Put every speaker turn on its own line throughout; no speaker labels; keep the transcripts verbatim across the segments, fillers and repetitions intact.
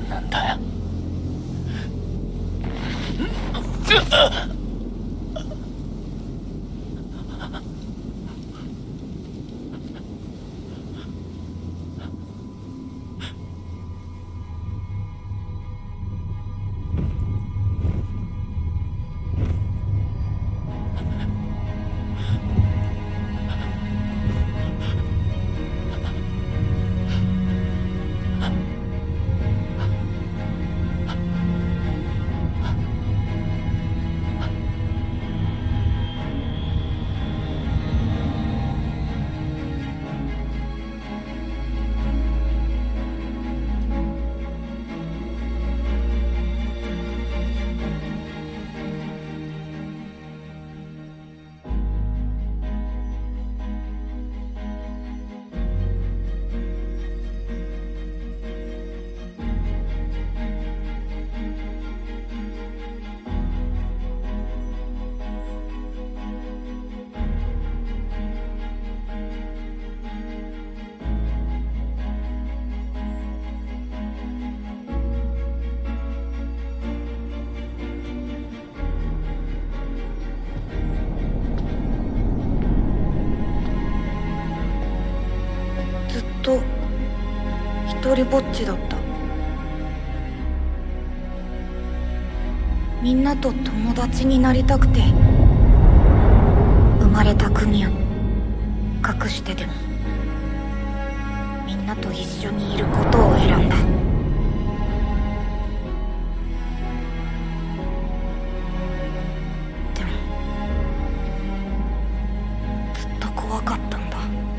なんだよ。
と一人ぼっちだった。みんなと友達になりたくて生まれた国を隠してでもみんなと一緒にいることを選んだ。でもずっと怖かったんだ。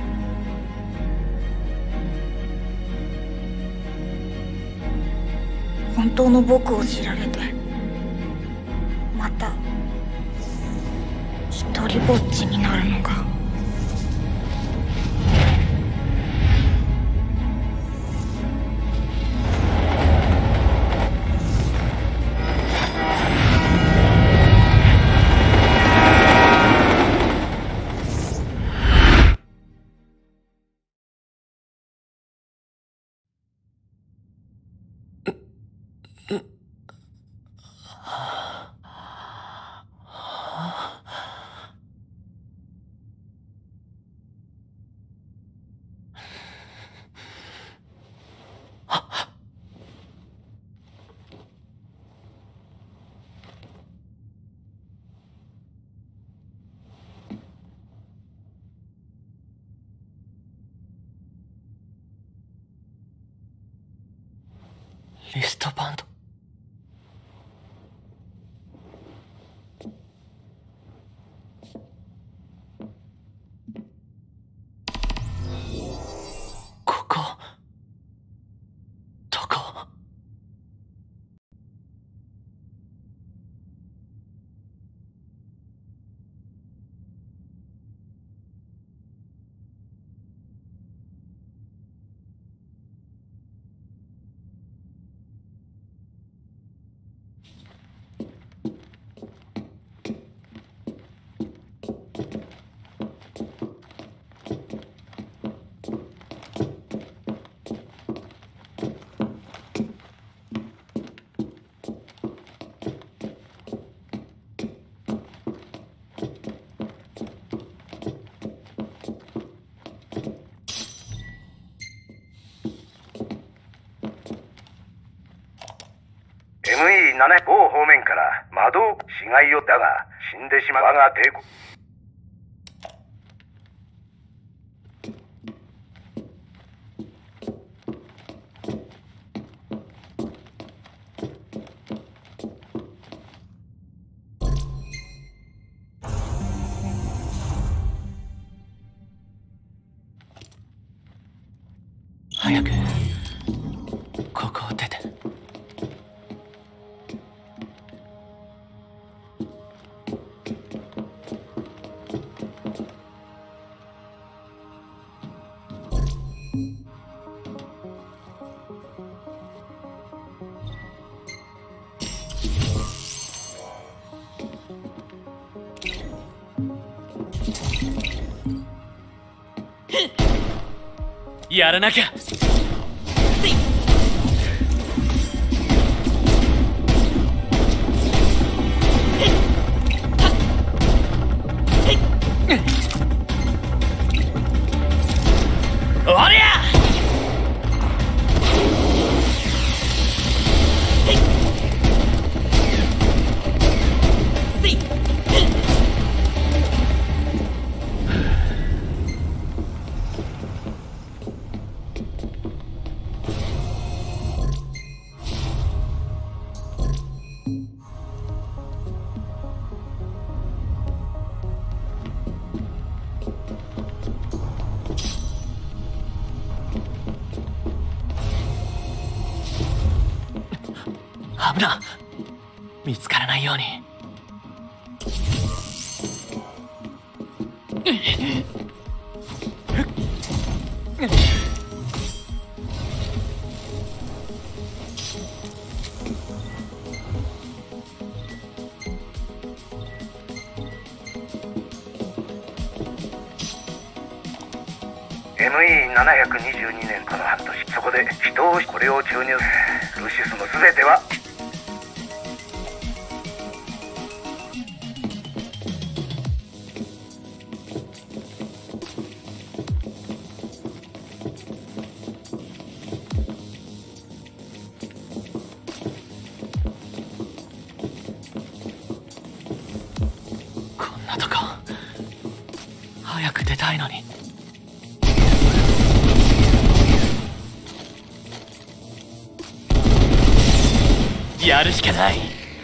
本当の僕を知られてまた一人ぼっちになるのが。
リストバンド。ここどこ？
エムイーなな 某方面から魔導死骸をだが死んでしまう我が帝国。
早くここを出て。やらなきゃ。 危な。見つからないように。
エムイーななひゃくにじゅうに 年この半年、そこで人をこれを注入。ルシウスの全ては
こんなとこ早く出たいのに。やるしかない。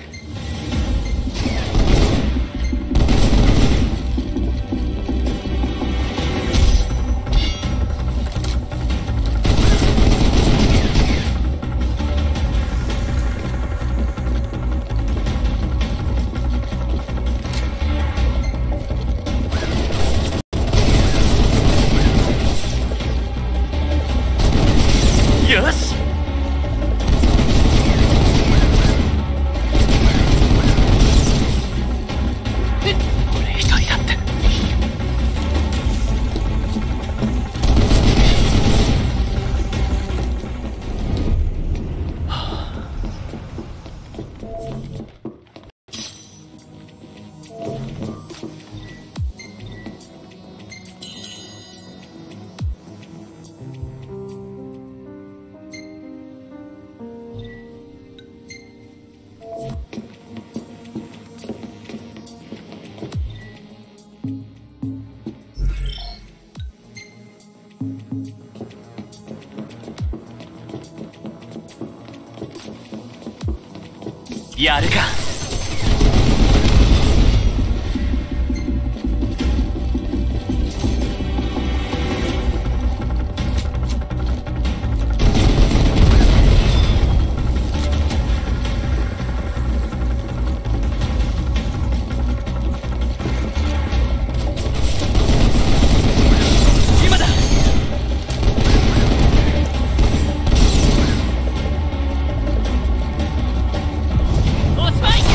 よし。やるか。今だ。おしまい。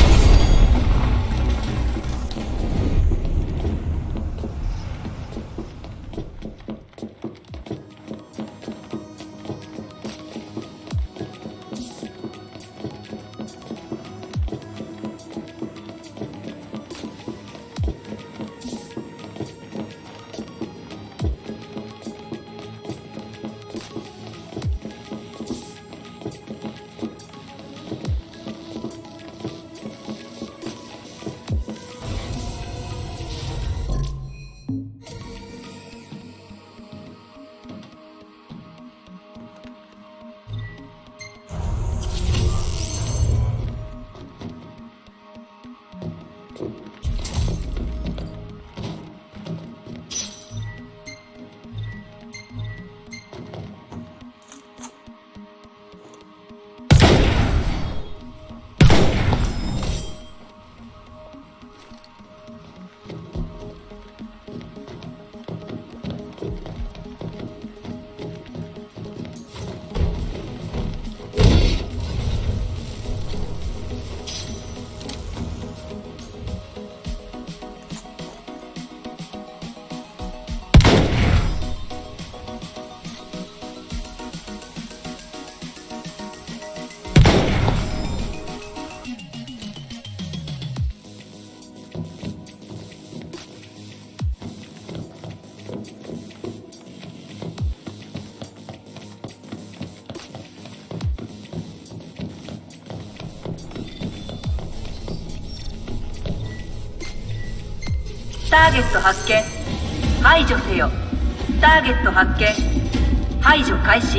ターゲット発見。排除せよ。ターゲット発見。排除開始。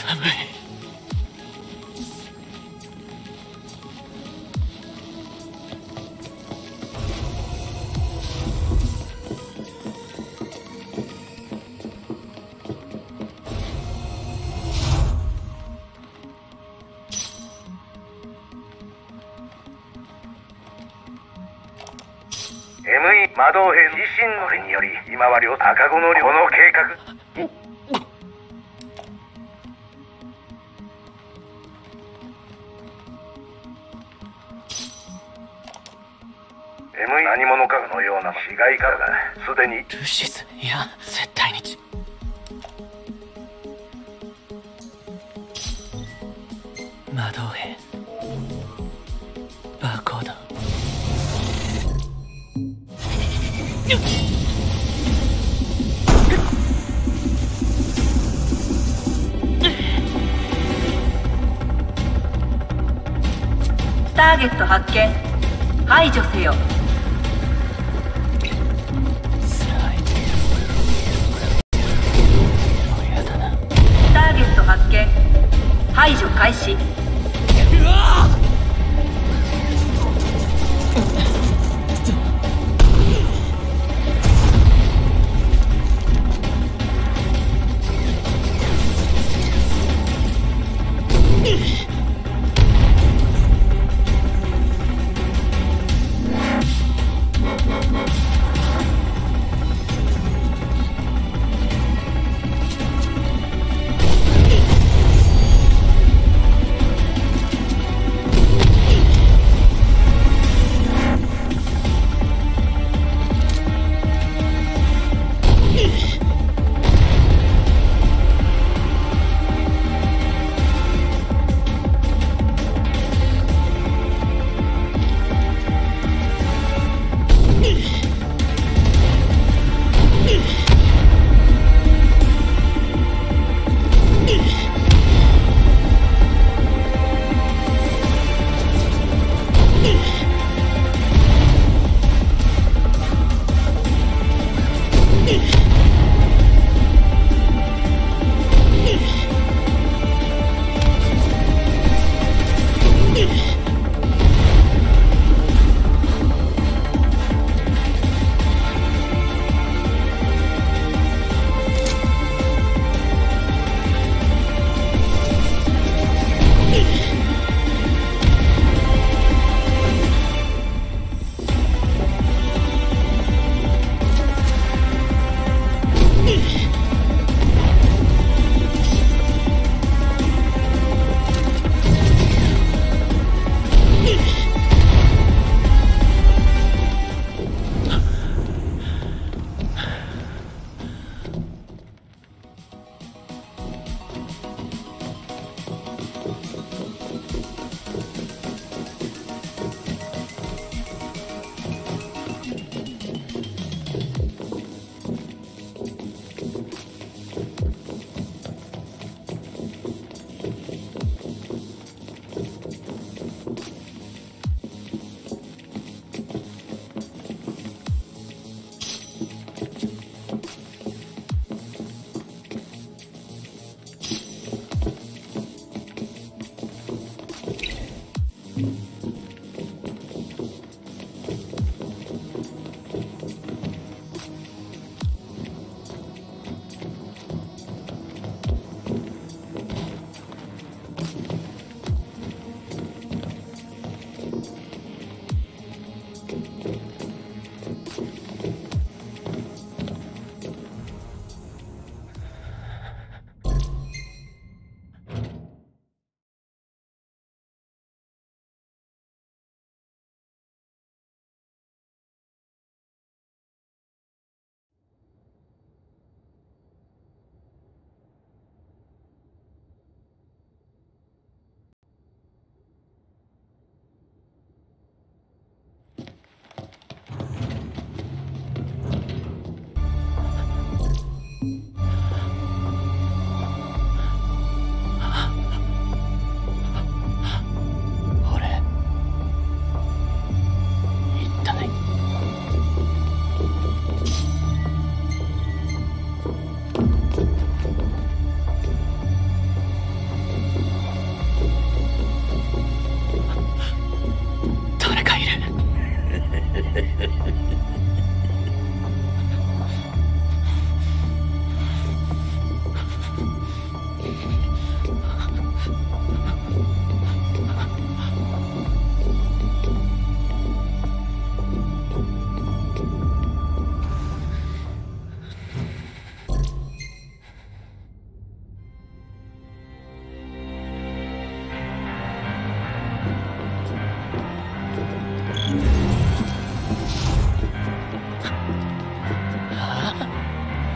寒い。
エムイー 魔導兵自身の手により今は両赤子のこの計画。エムイー 何者かのような死骸からがすでに。
ルシス、いや絶対にち魔導兵バーコード。
ターゲット発見。排除せよ。
スライド。もうやだな。
ターゲット発見。排除開始。
うわっ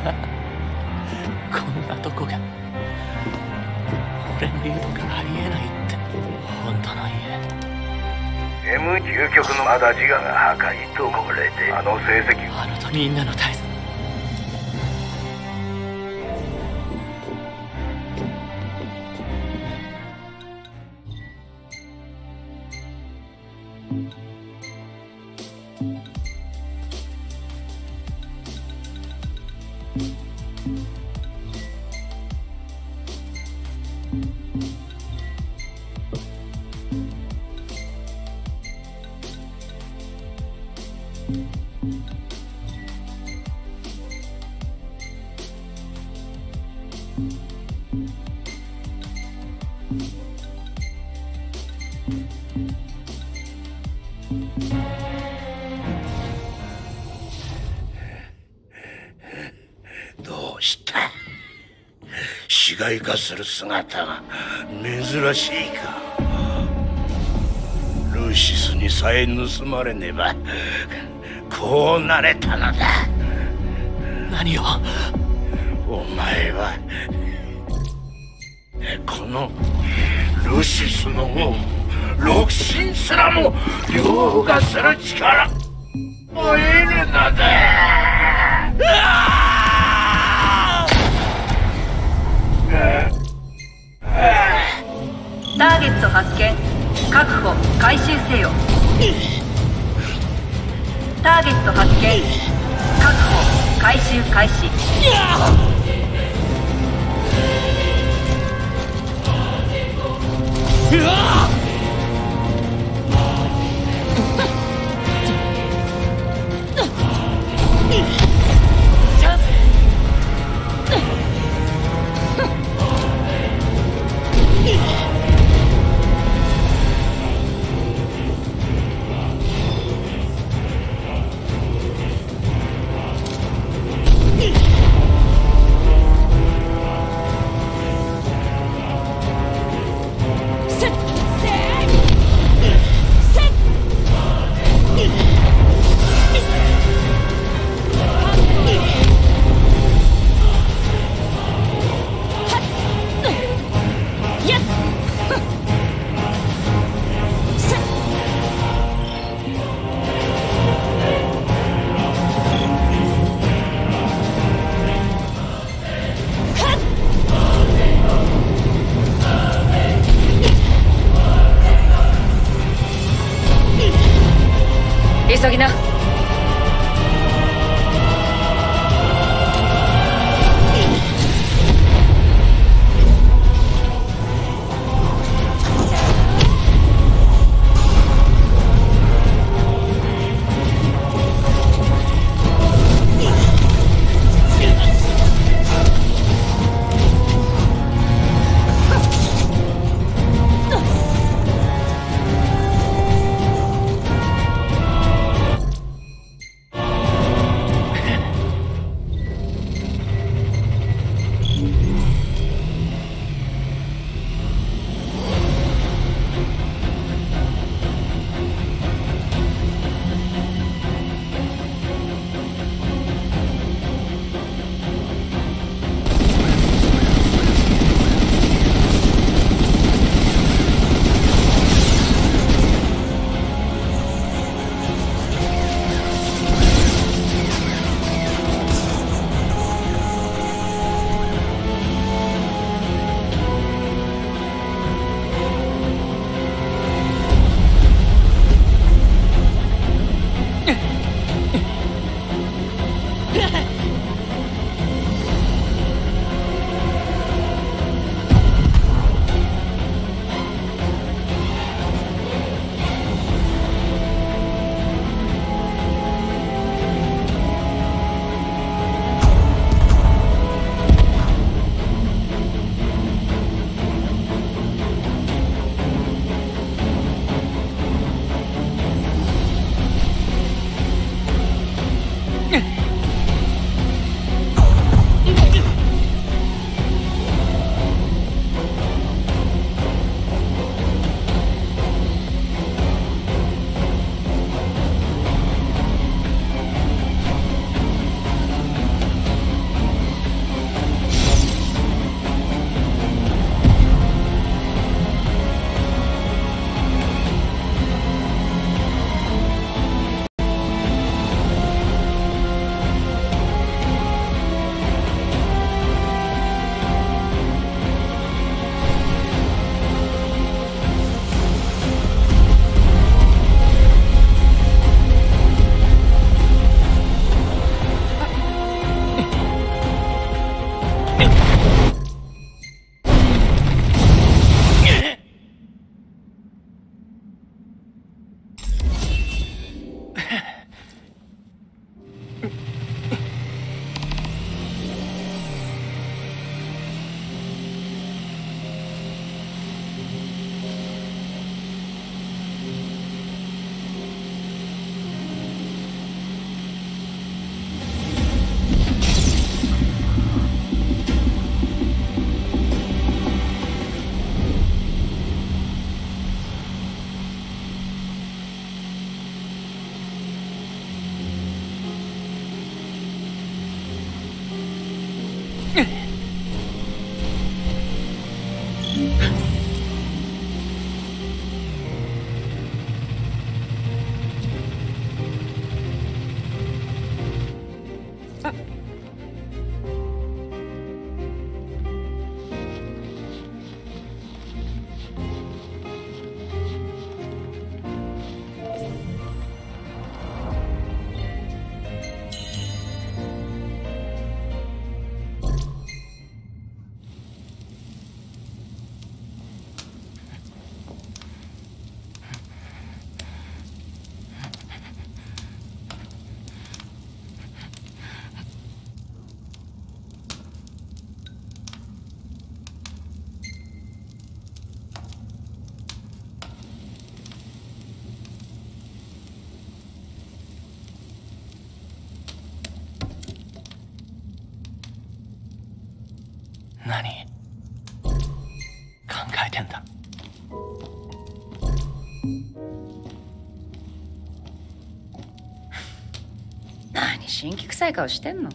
こんなとこが俺の言うとこありえないって本当の家。
エム 究極のまだ自我が破壊とこれであの成績
あのとみんなの大切
どうした市街化する姿が珍しいか。ルシスにさえ盗まれねばこうなれたのだ。
何を。
お前はこのルシスの王六神すらも凌駕する力を得るのだ。うわ
ターゲット発見。確保回収せよ。ターゲット発見。確保回収開始。
うわっチャンス。 何考えてんだ。
何新規臭い顔してんの。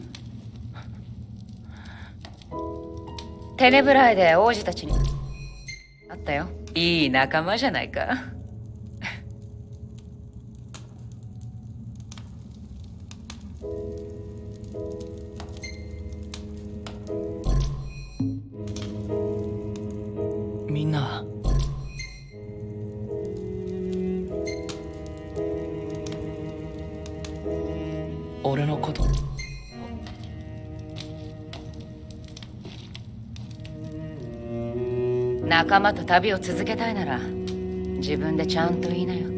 テネブライで王子たちにあったよ。いい仲間じゃないか。
みんな俺のこと
仲間と旅を続けたいなら自分でちゃんと言いなよ。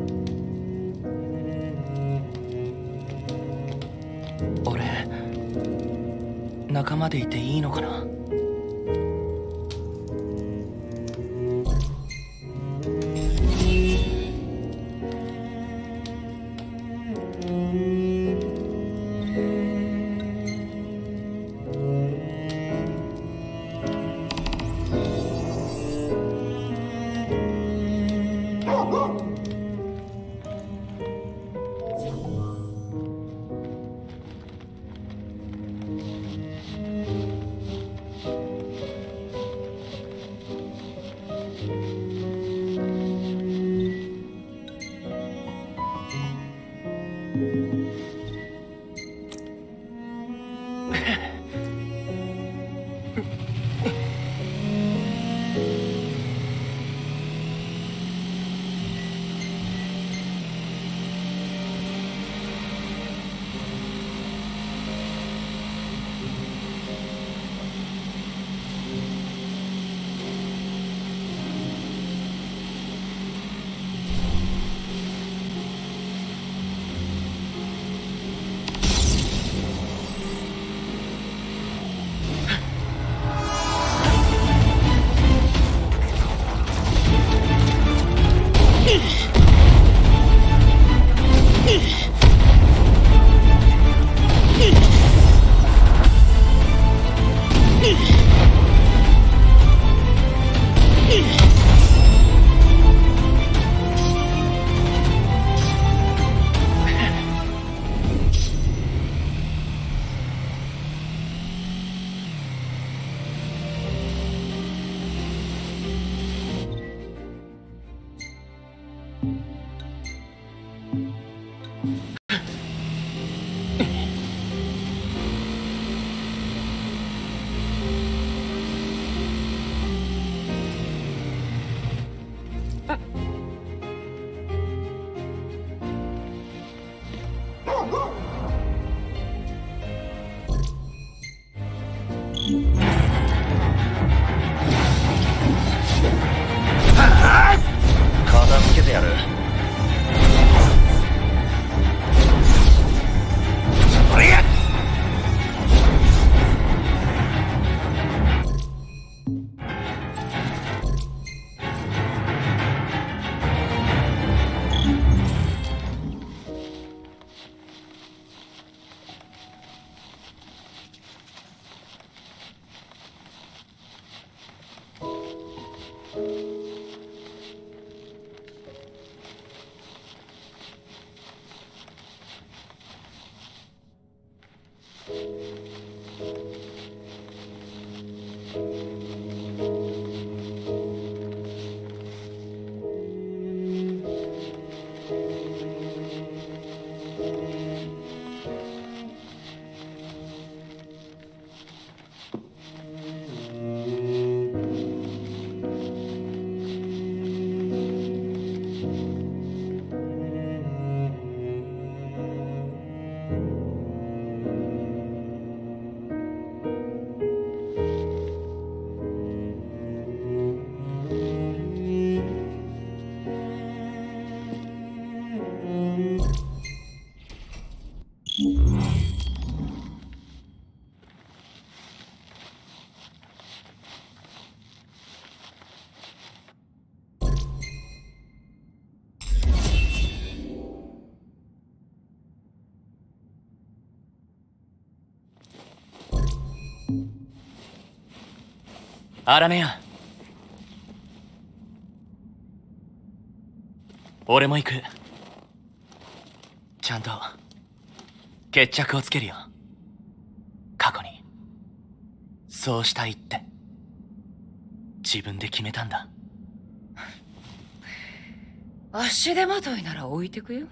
俺仲間でいていいのかな。 片付けてやる。そりゃアラネア、俺も行く。ちゃんと決着をつけるよ。過去にそうしたいって自分で決めたんだ。
足手まといなら置いてくよ。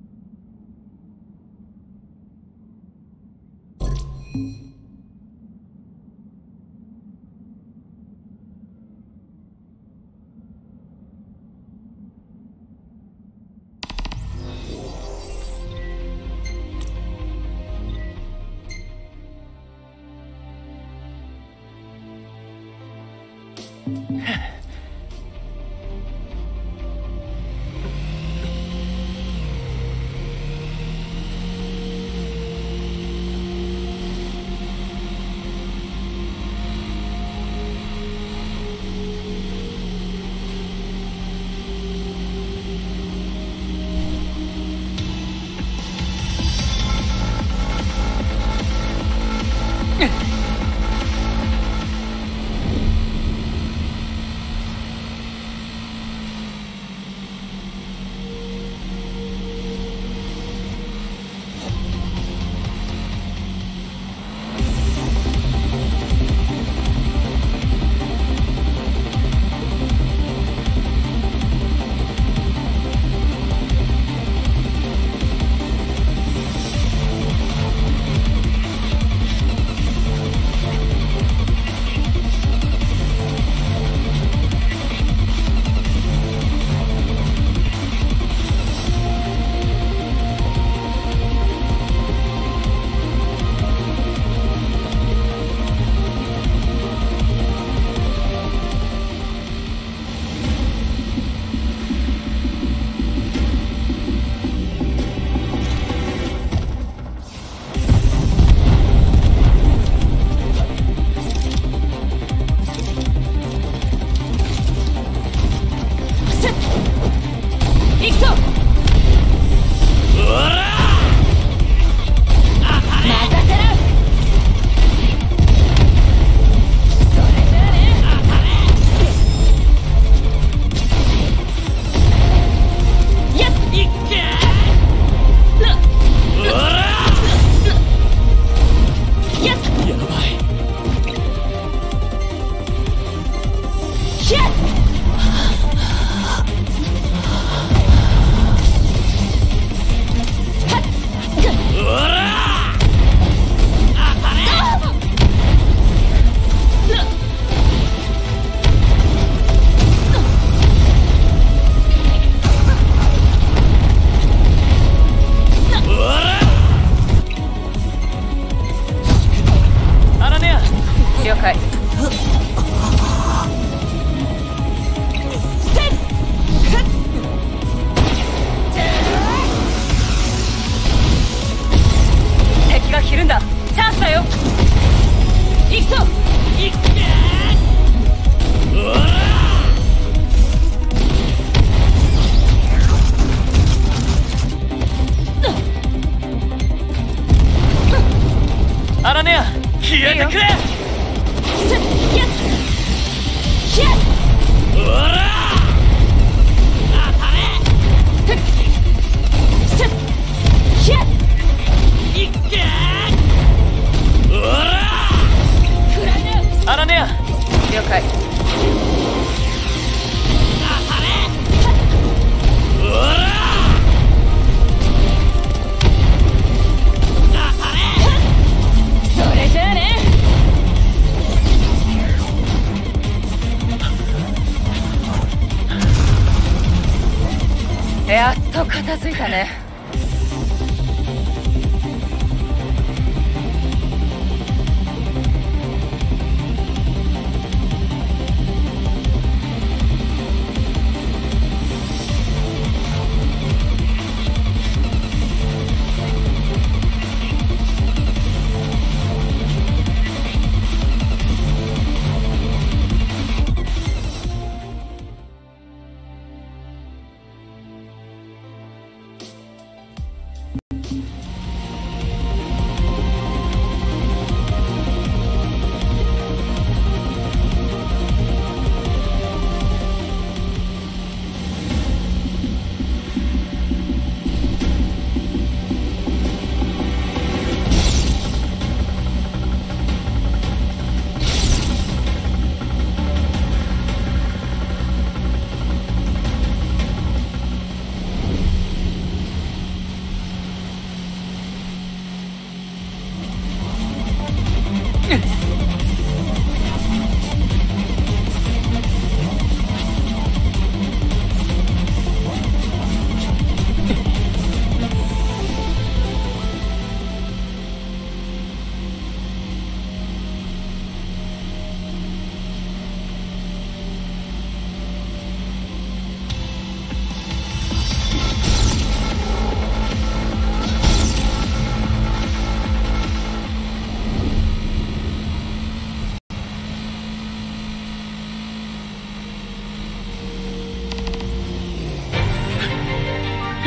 やっと片付いたね。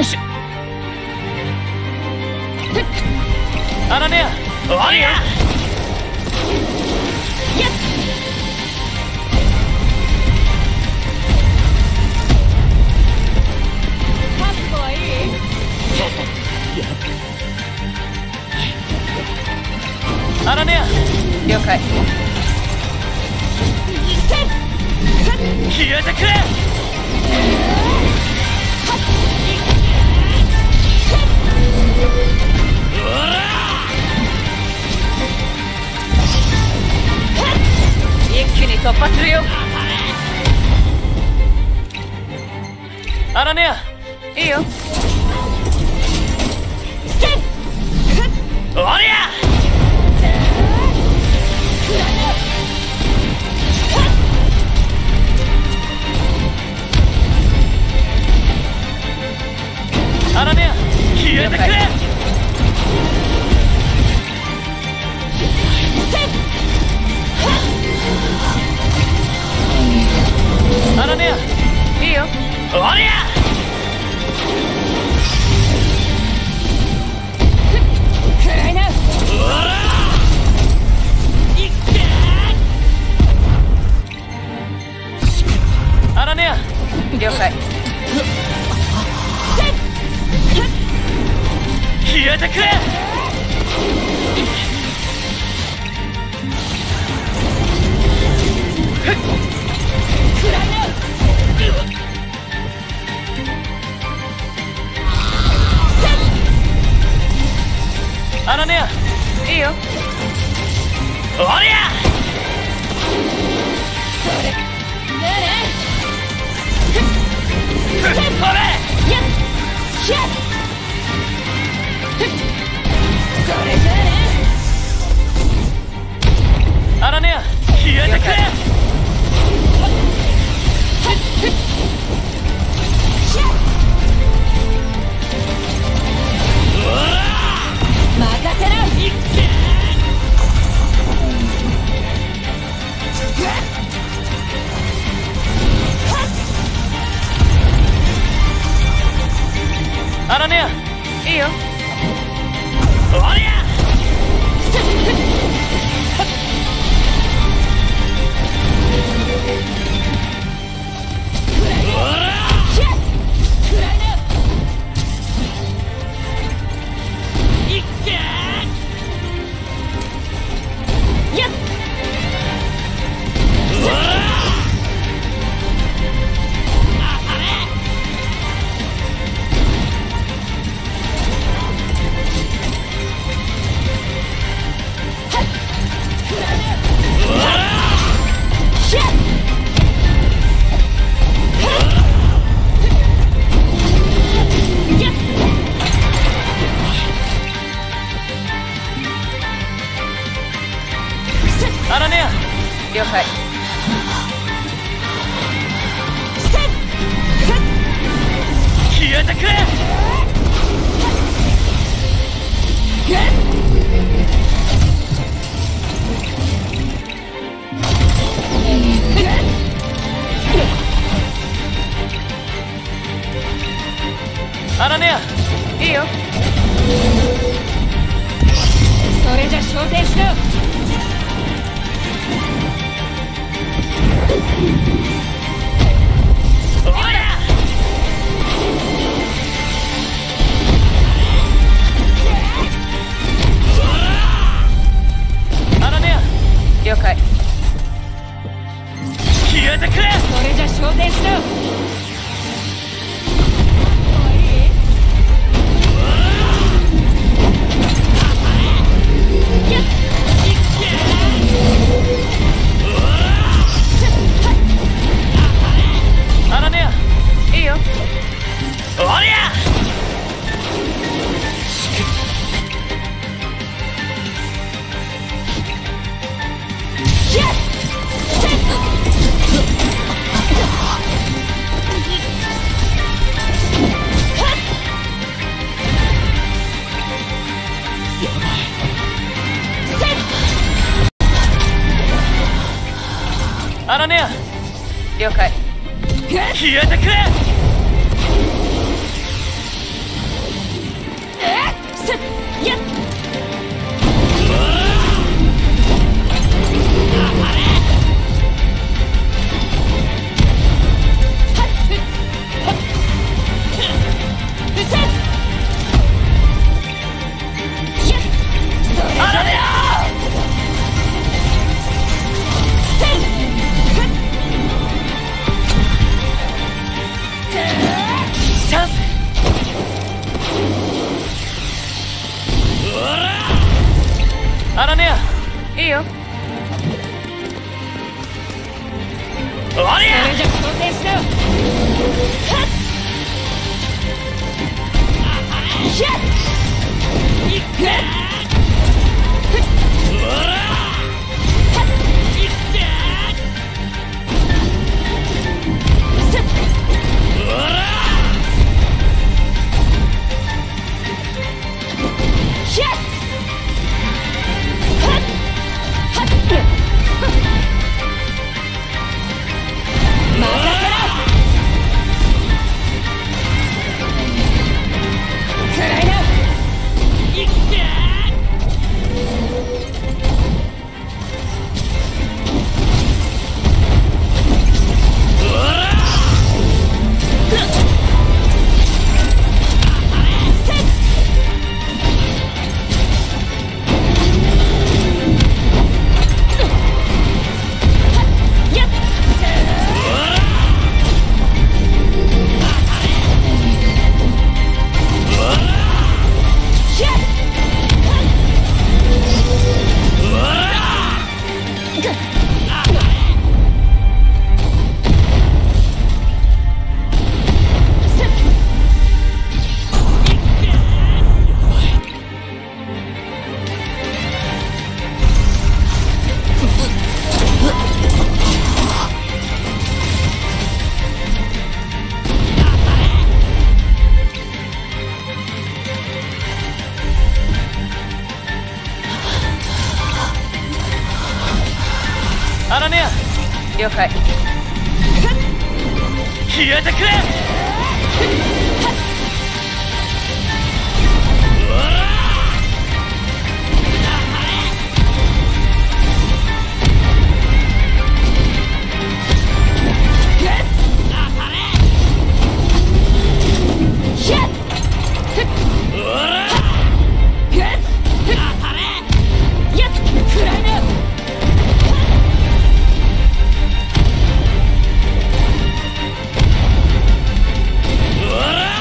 しアラネアおりゃアラネア
了解。
消えてくれ
一気に突破するよ。
アラネア
いいよ。
おりゃアラネア消えてくれアラネア
いいよ。
おりゃ
暗いな。
アラネア
了解。
消えてくれアラネア
いいよ。
おりゃ
それねえね
これ
えやっしゃそれじゃあね。
アラネア消えてくれ
任せな。
アラネア
いいよ。
おりゃアラネア
了解。
消えてくれアラネア
いいよ。それじゃ昇天しろ。
おりゃアラネア
了解。
消えてくれ
それじゃ昇天しろ。
アラネア
いいよ。
おりゃアラネア
了解。
消えてくれ
転しろ。はっひゃっいっくうわらはっいってせっうわらひゃっはっはっ任せろ。くらいな。いってうわらせっやっ
アナネア
了解。
消えてくれ。
うわら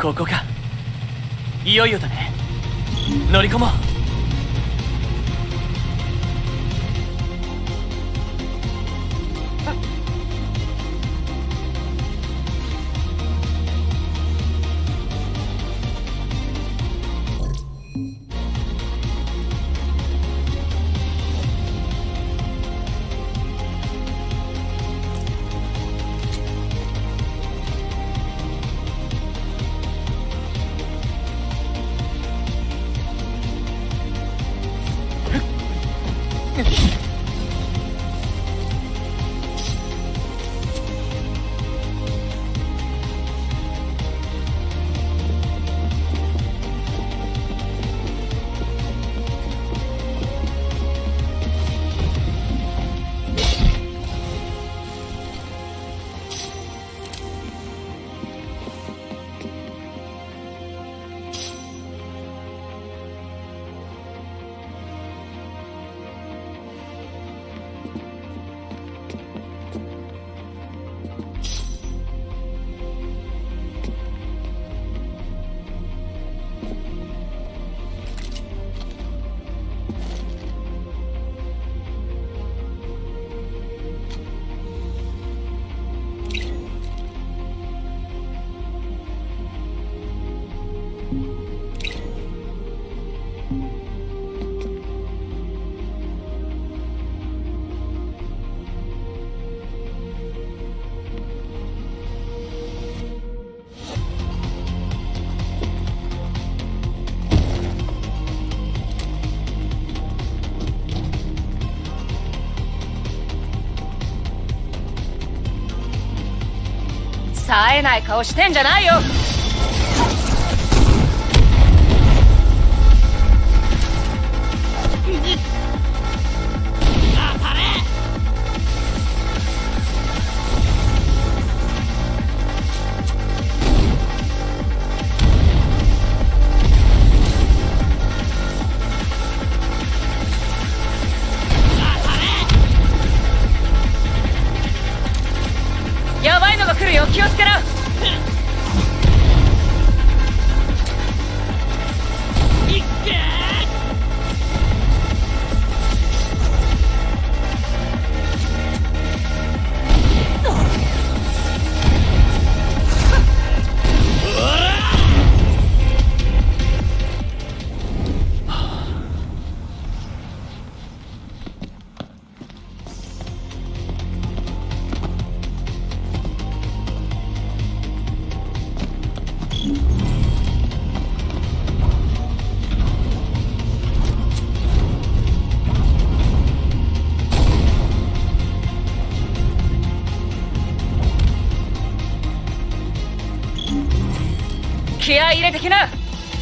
ここか。いよいよだね。乗り込もう。
冴えない顔してんじゃないよ。やばいのが来るよ、気をつけろ。気合い入れてきな。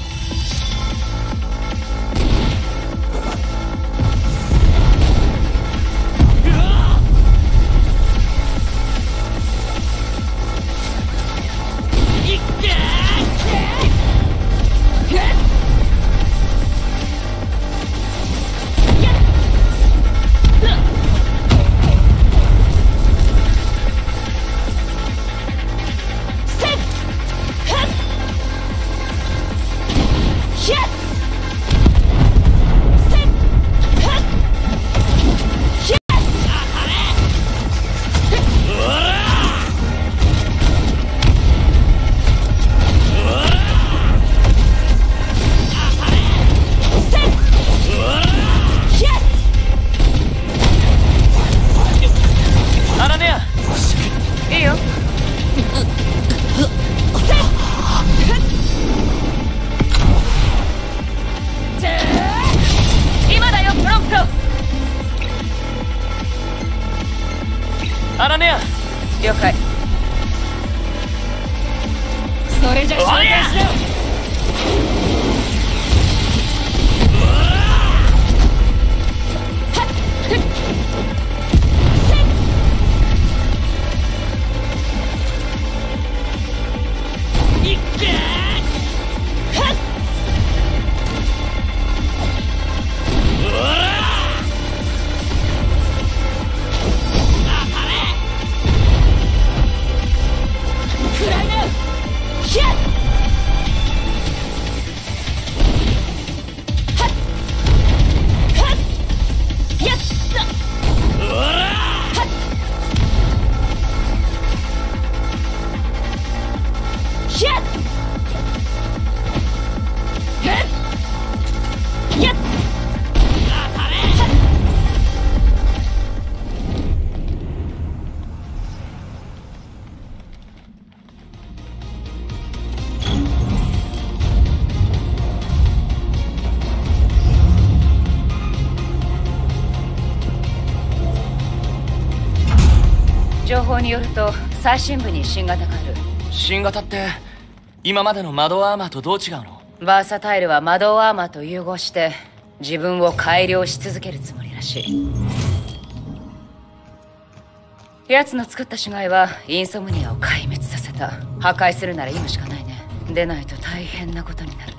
アラネア、了解。それじゃ紹介しろ。 情報によると最新部に新型がある。
新型って今までの窓アーマーとどう違うの？
バーサタイルは窓アーマーと融合して自分を改良し続けるつもりらしい。奴の作った死骸はインソムニアを壊滅させた。破壊するなら今しかないね。でないと大変なことになる。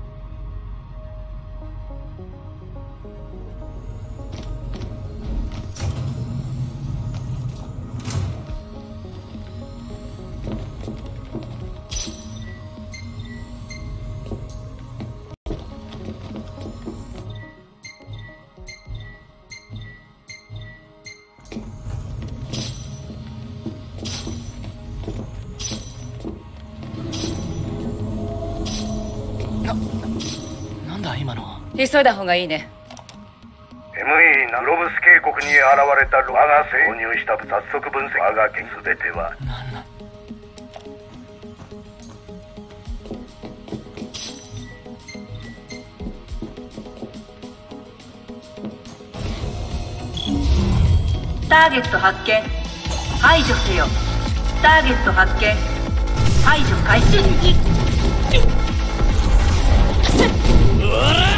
急いだ方がいいね。
エムイー なロブス渓谷に現れた我が購入した早速分析。我が剣全ては
なんだ。
ターゲット発見。排除せよ。ターゲット発見。排除開始。
うわら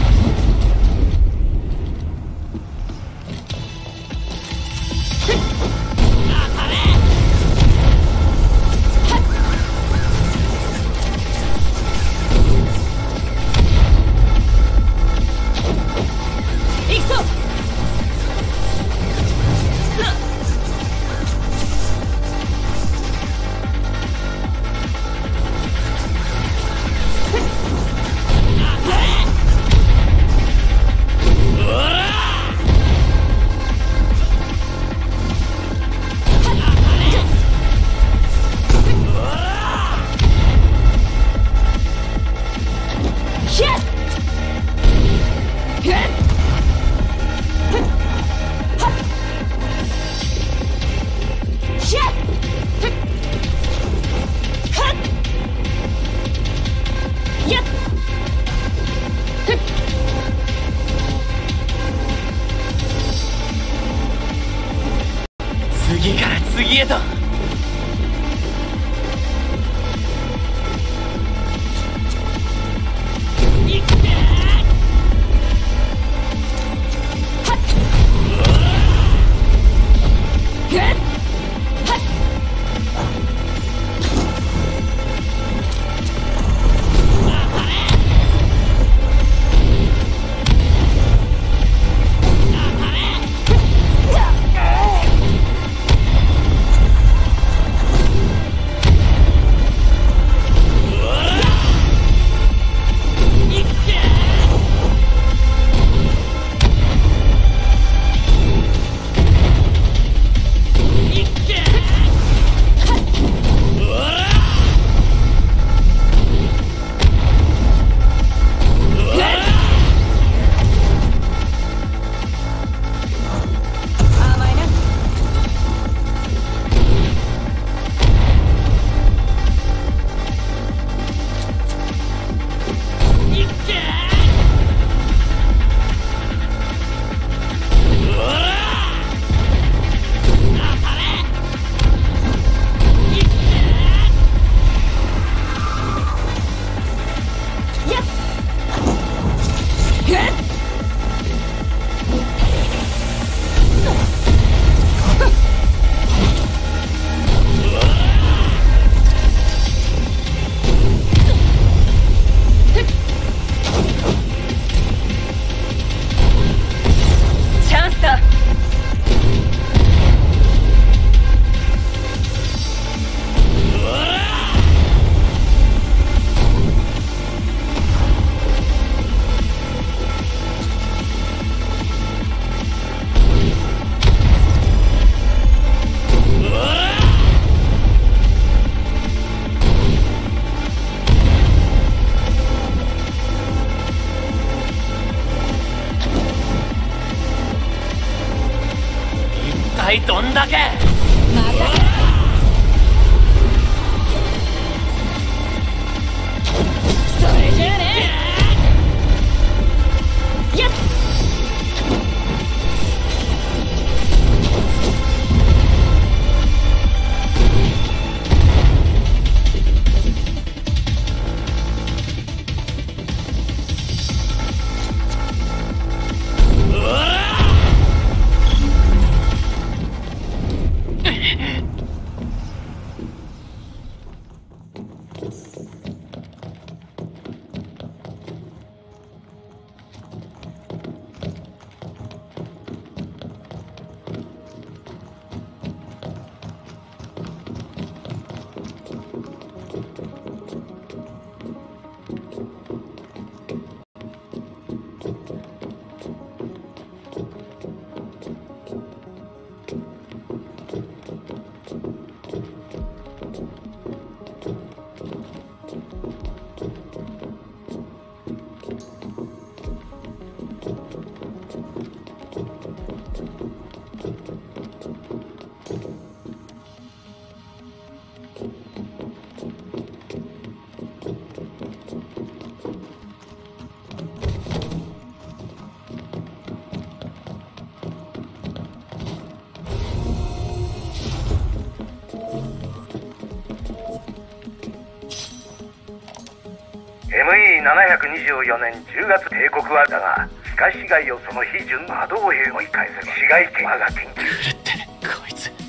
次から次へと。体どんだけ。
それじゃあね。やっ
イななひゃくにじゅうよねんじゅうがつ帝国はだが地下市街をその非順波動兵追い返せば市街圏我が研究
狂ってるこいつ。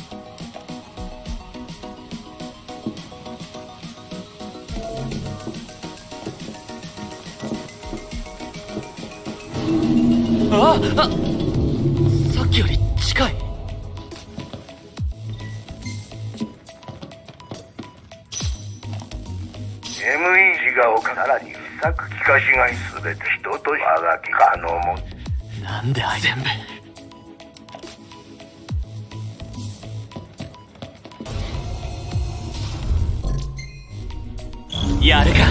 ああ、さっきより近い。
エムイー 自我をさらに不作機械市街すべて人と我がき可能も
なんであい全部やるか。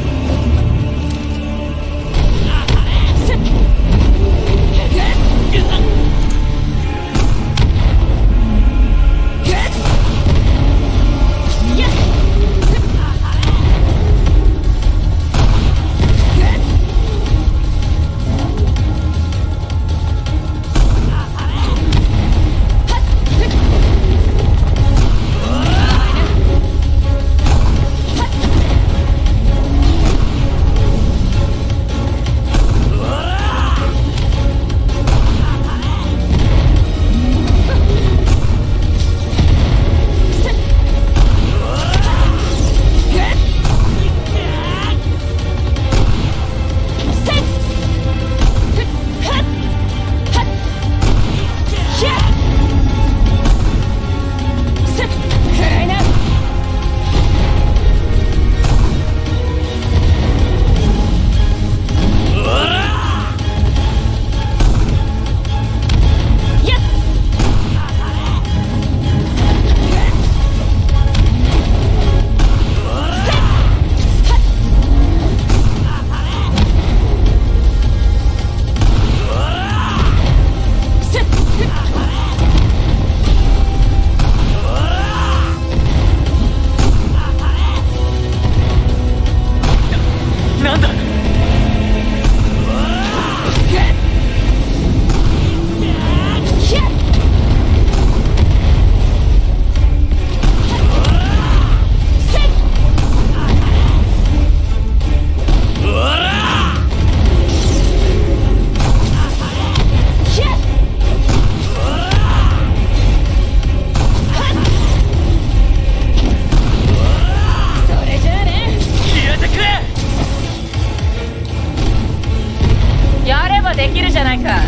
できるじゃないか。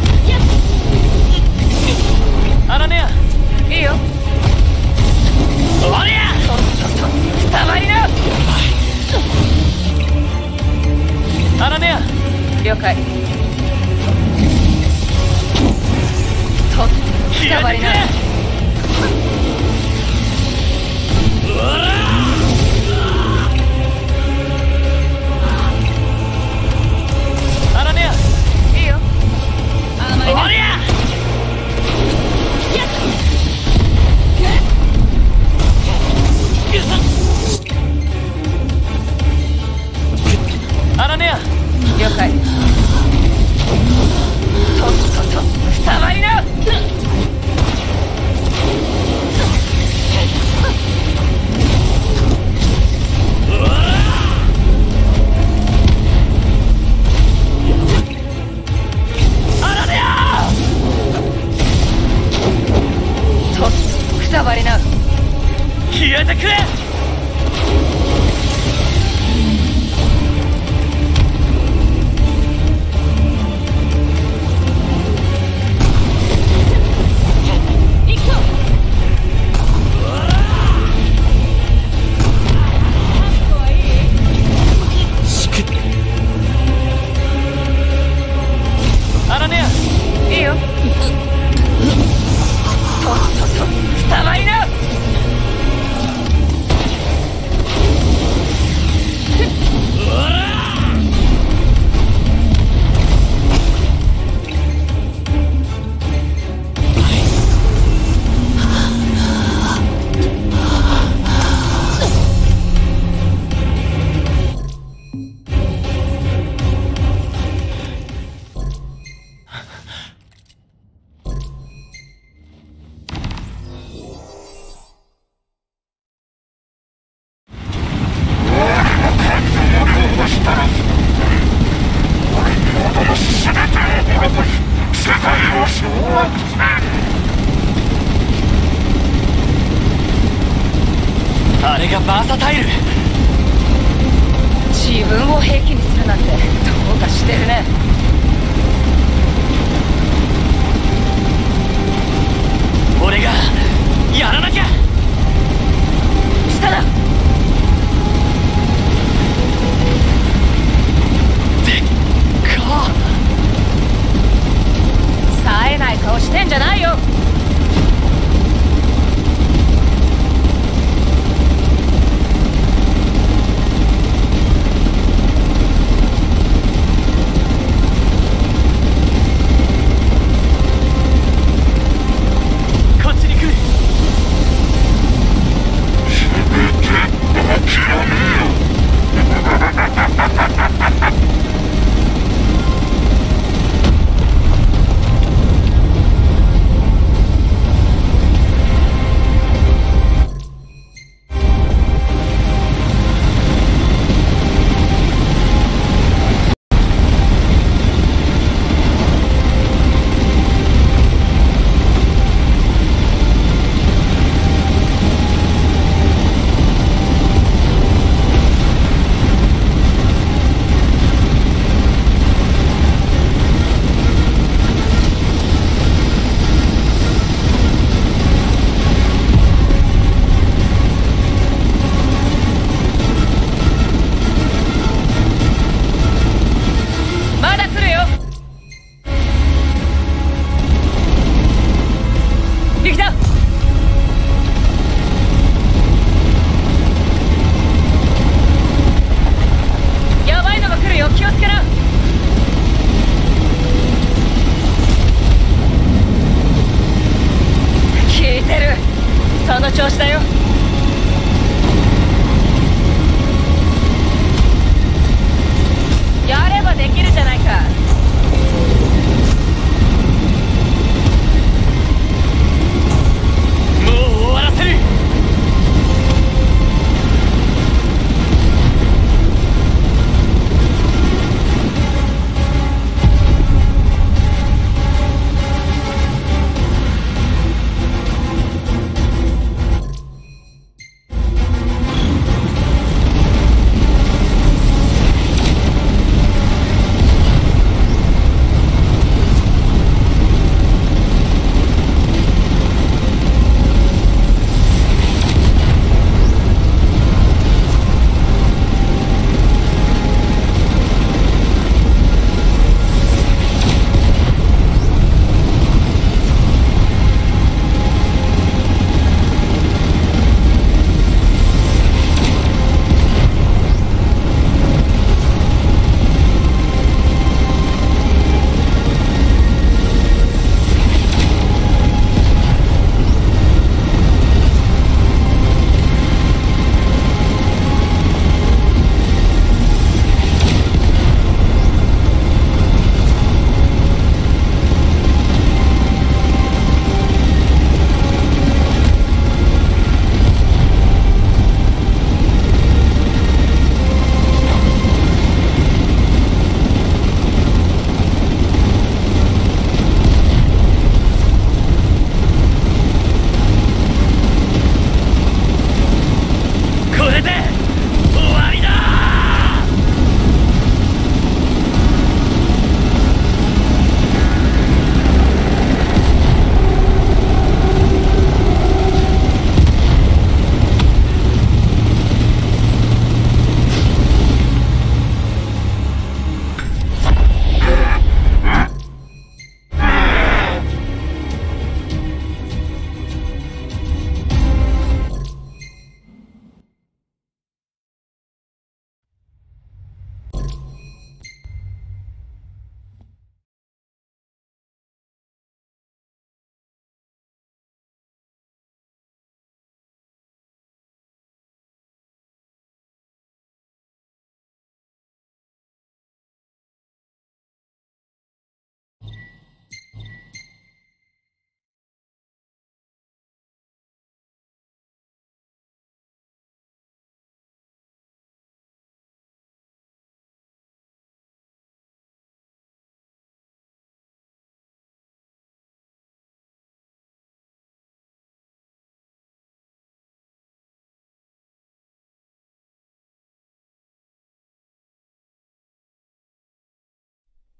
アラネア、
いいよ。
おりゃ
くたばりな。
アラネア、
了解。とくたばりな。
アラネア、
いいよ。甘いな。
おりゃアラネア、
了解。とっととくたばりな。
アラネア、
とっくたばりな。
消えてくれ。アラネア、
いいよ。とっととくたばりな。
れがバーサタイル。
自分を兵器にするなんてどうかしてるね。
俺がやらなきゃ。
下だ。
でっか。
冴えない顔してんじゃないよ。その調子だよ。やればできるじゃないか。
もう終わらせる。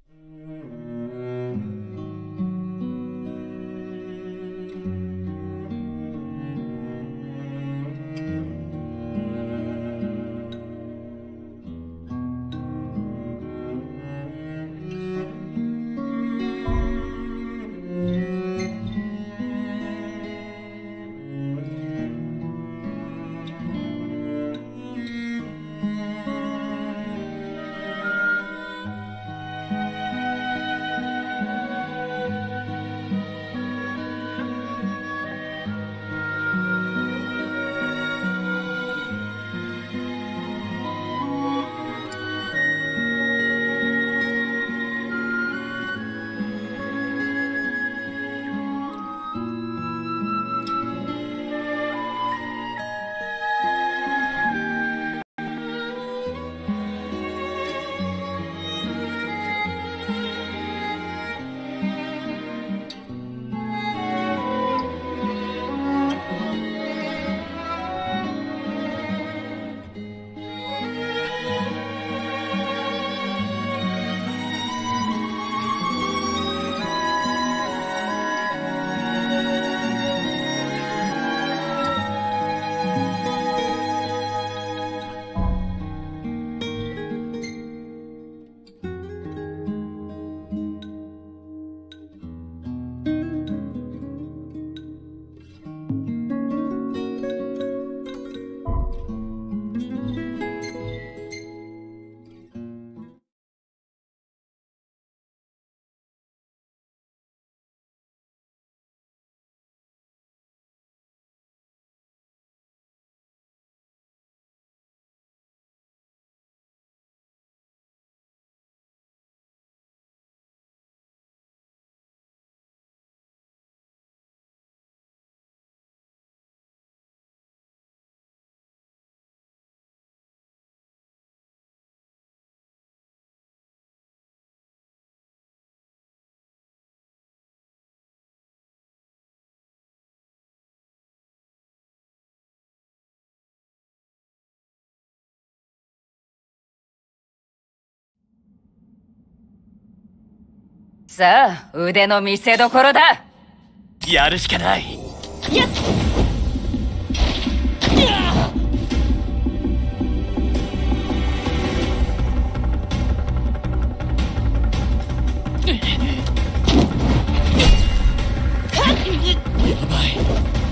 さあ、腕の見せ所だ。
やるしかない。
やっ
やばい。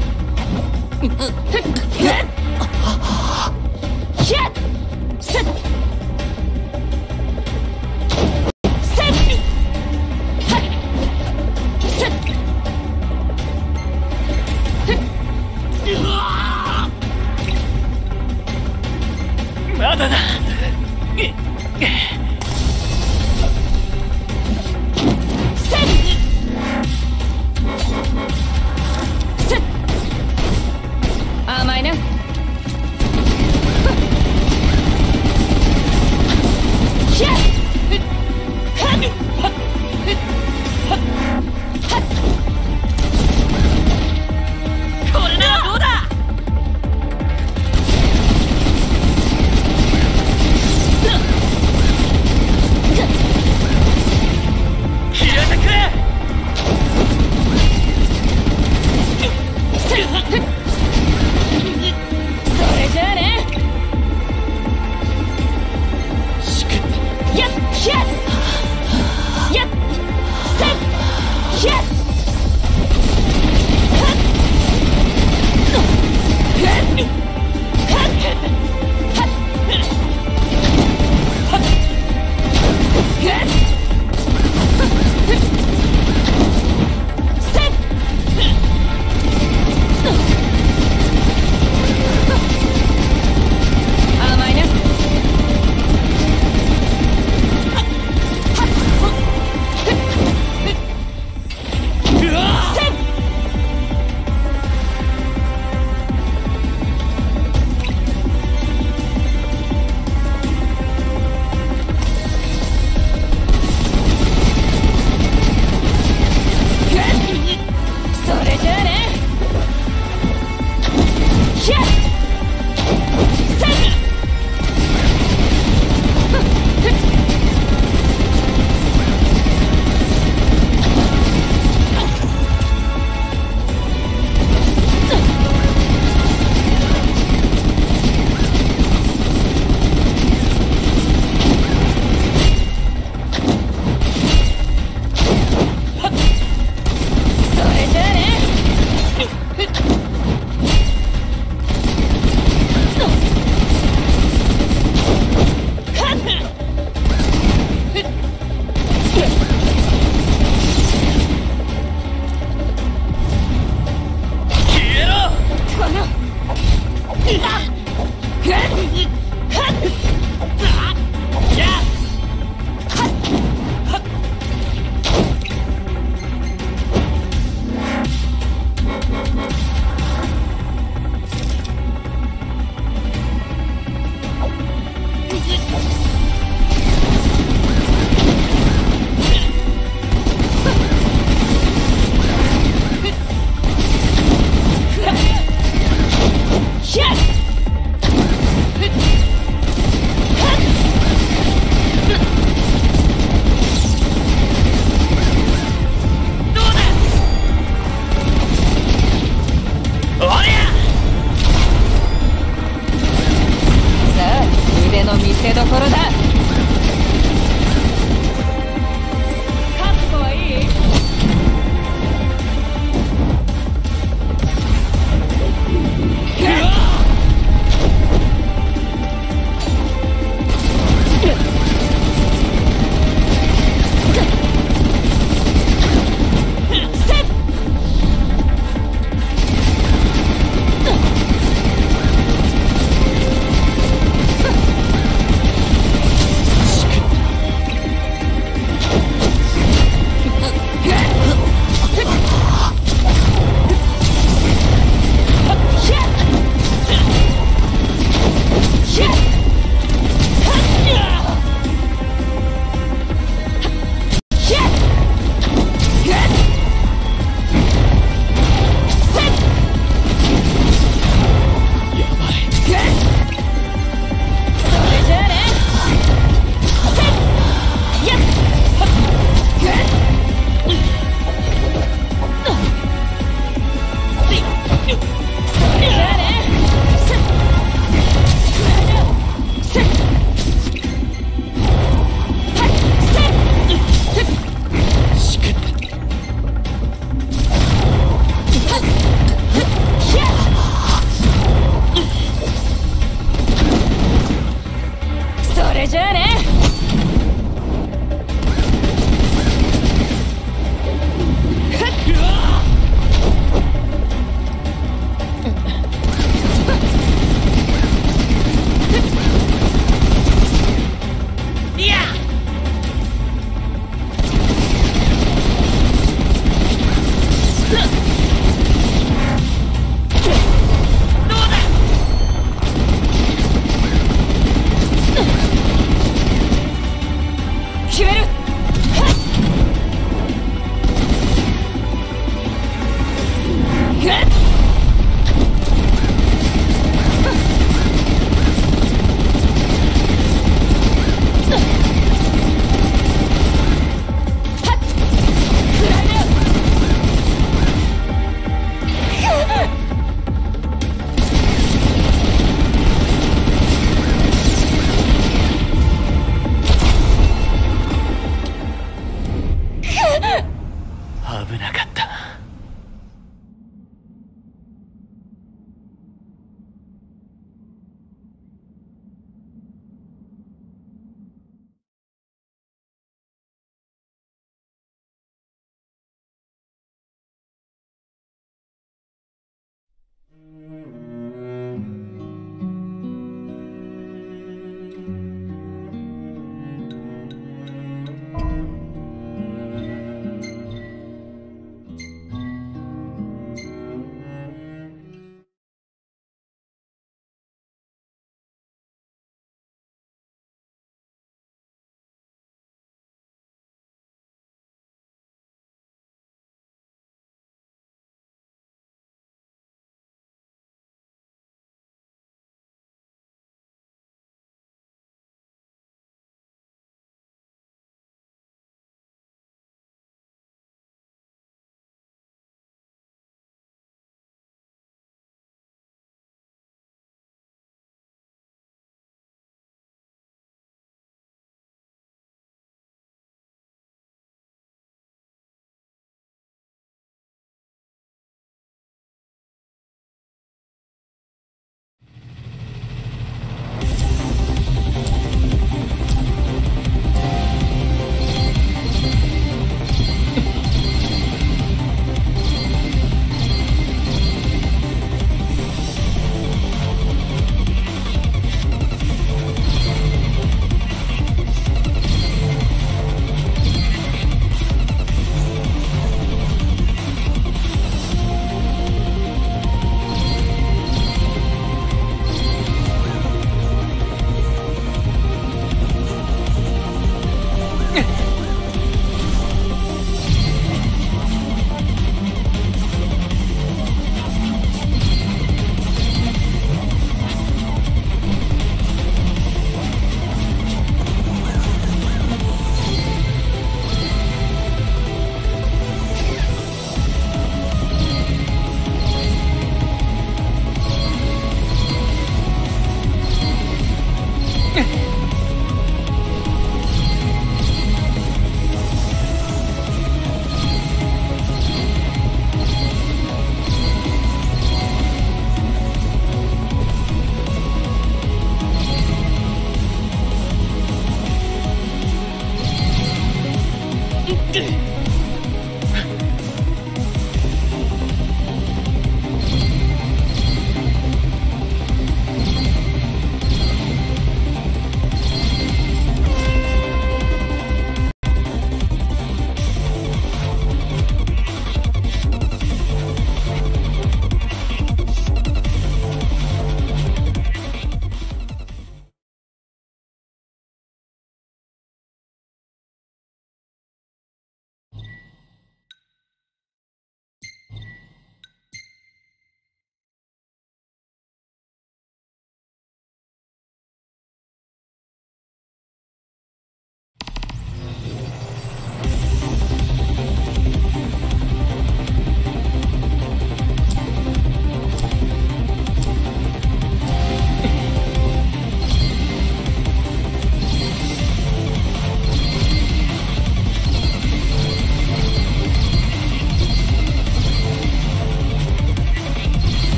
まだだ。
甘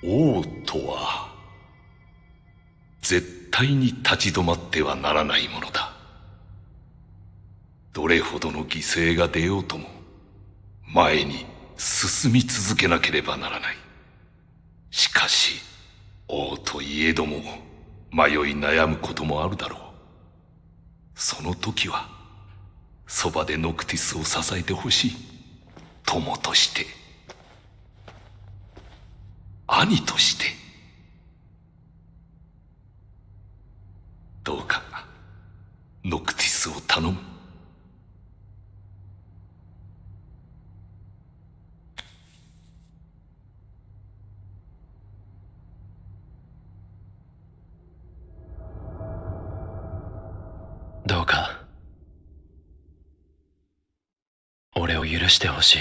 王とは絶対に立ち止まってはならないものだ。どれほどの犠牲が出ようとも前に進み続けなければならない。しかし王といえども迷い悩むこともあるだろう。その時はそばでノクティスを支えてほしい。友として、兄として、どうかノクティスを頼む。
どうか俺を許してほしい。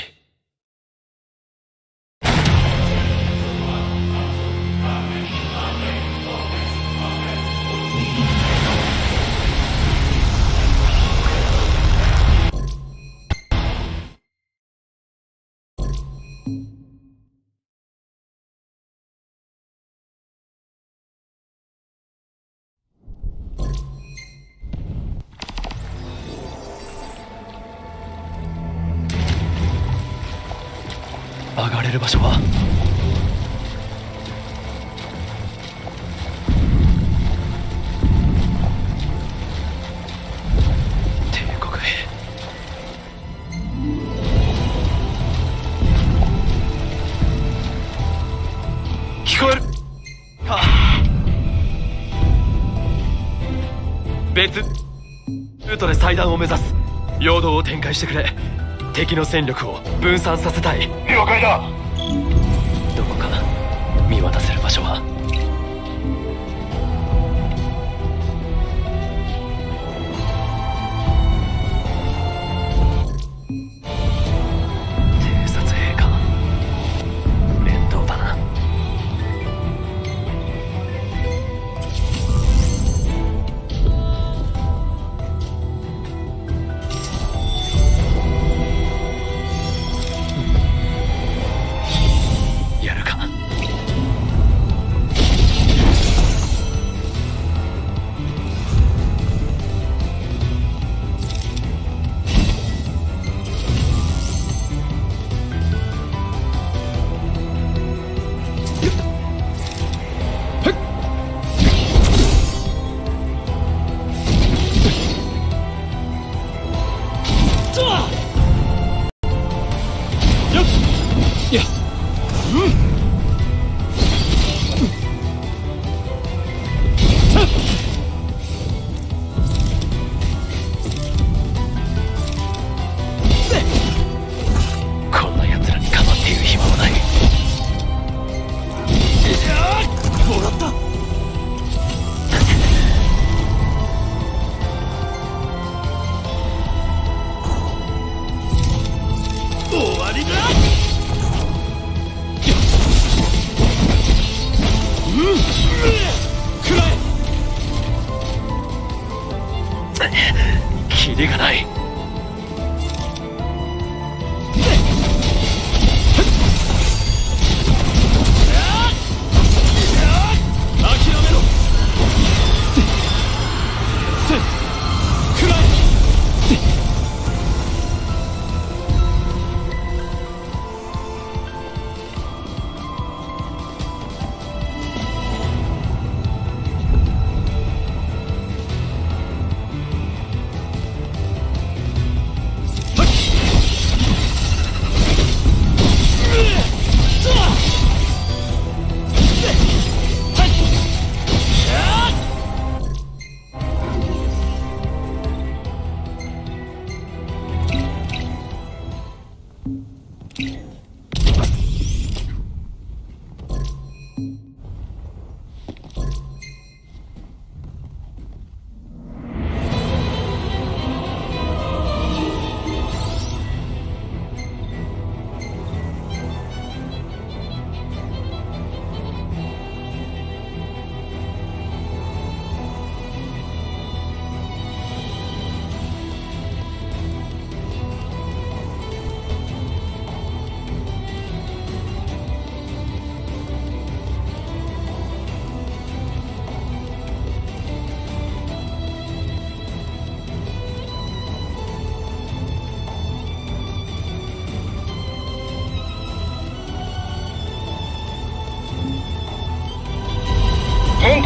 上がれる場所は？帝国兵。聞こえるか？別ルートで祭壇を目指す。陽動を展開してくれ。敵の戦力を分散させたい。
了解だ。
どこか見渡せる場所は？偵察兵か。面倒だな。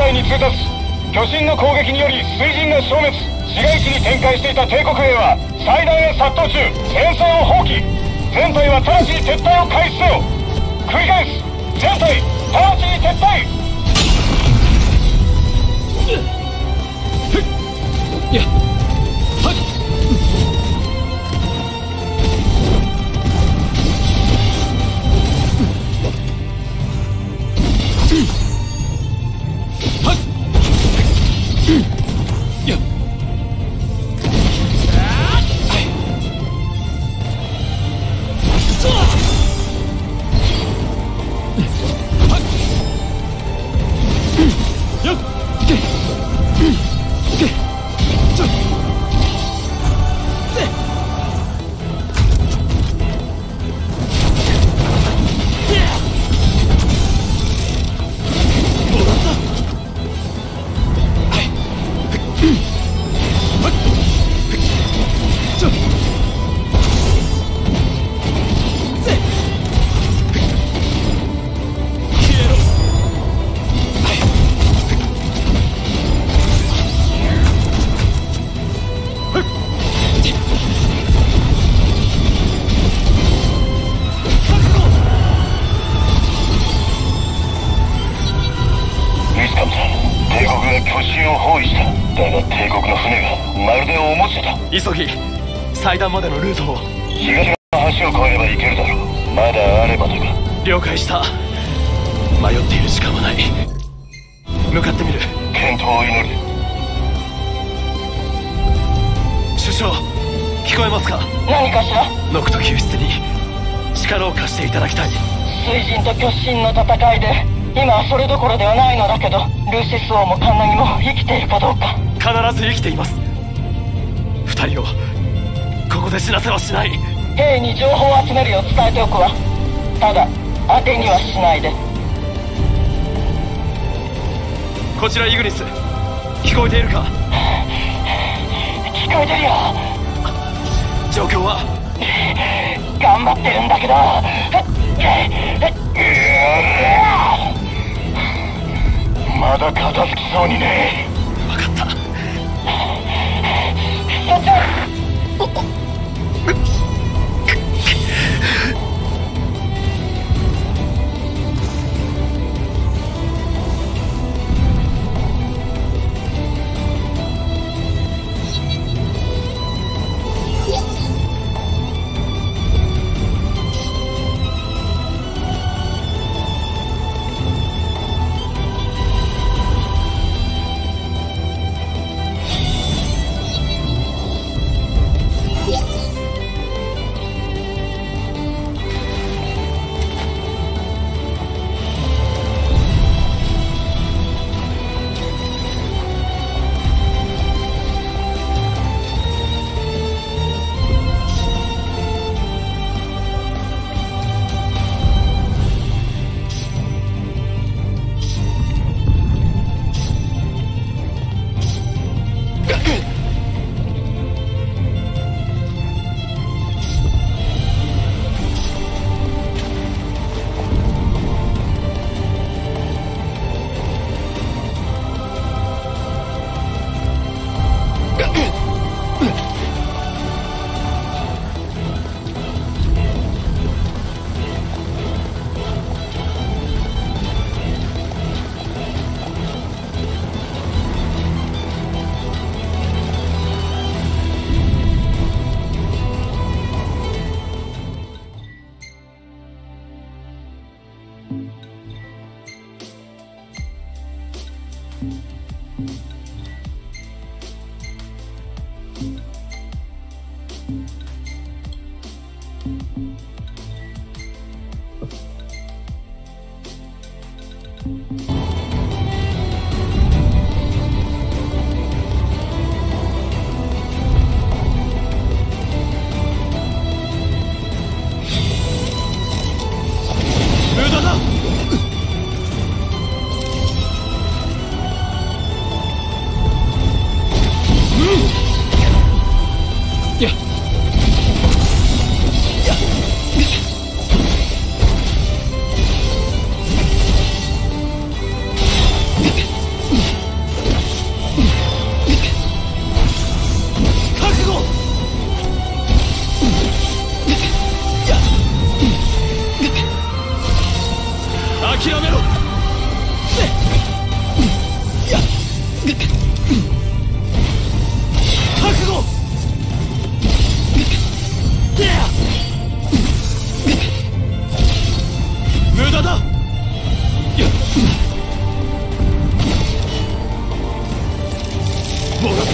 隊に通達。巨神の攻撃により水陣が消滅。市街地に展開していた帝国兵は祭壇へ殺到中。戦線を放棄。全隊は直ちに撤退を開始せよ。繰り返す。全隊直ちに撤退。
いや、はい。
急ぎ祭壇までのルートを。
東の橋を越えれば行けるだろう。まだあればとか。
了解した。迷っている時間はない。向かってみる。
健闘を祈る。
首相、聞こえますか？
何かしら？
ノクト救出に力を貸していただきたい。
水神と巨神の戦いで今はそれどころではないのだけど、ルシス王もカンナギも生きているかどうか。
必ず生きています。二人をここで死なせはしない。
兵に情報を集めるよう伝えておくわ。ただ当てにはしないで。
こちらイグニス、聞こえているか？
聞こえてるよ。
状況は？
頑張ってるんだけど。
まだ片付きそうにね。
分かった。
そっち
覚悟。無駄だ。もらった。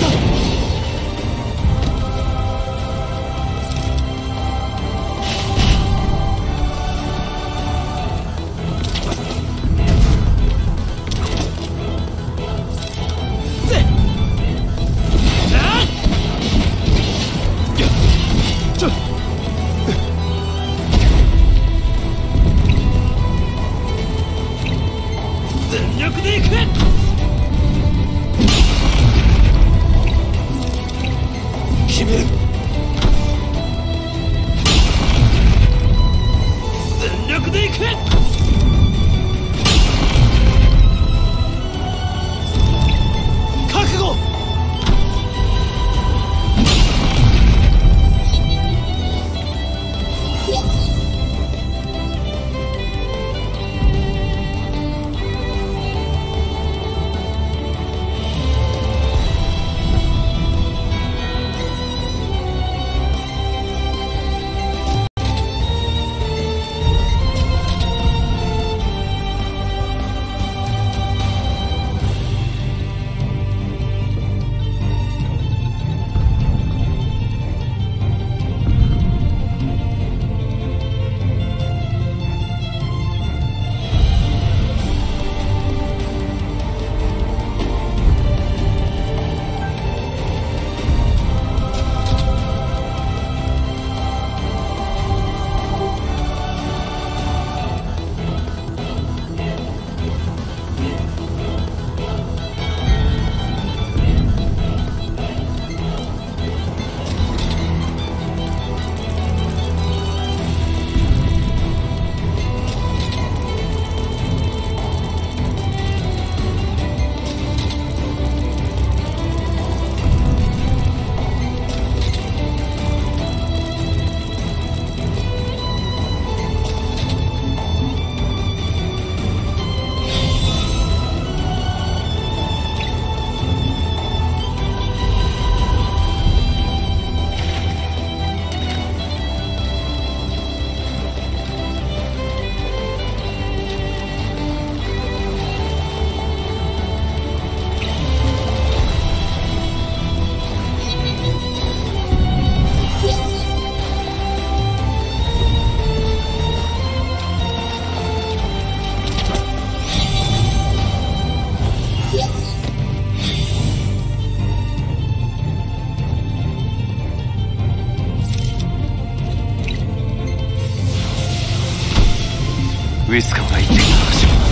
ウィスカムが言っていた話は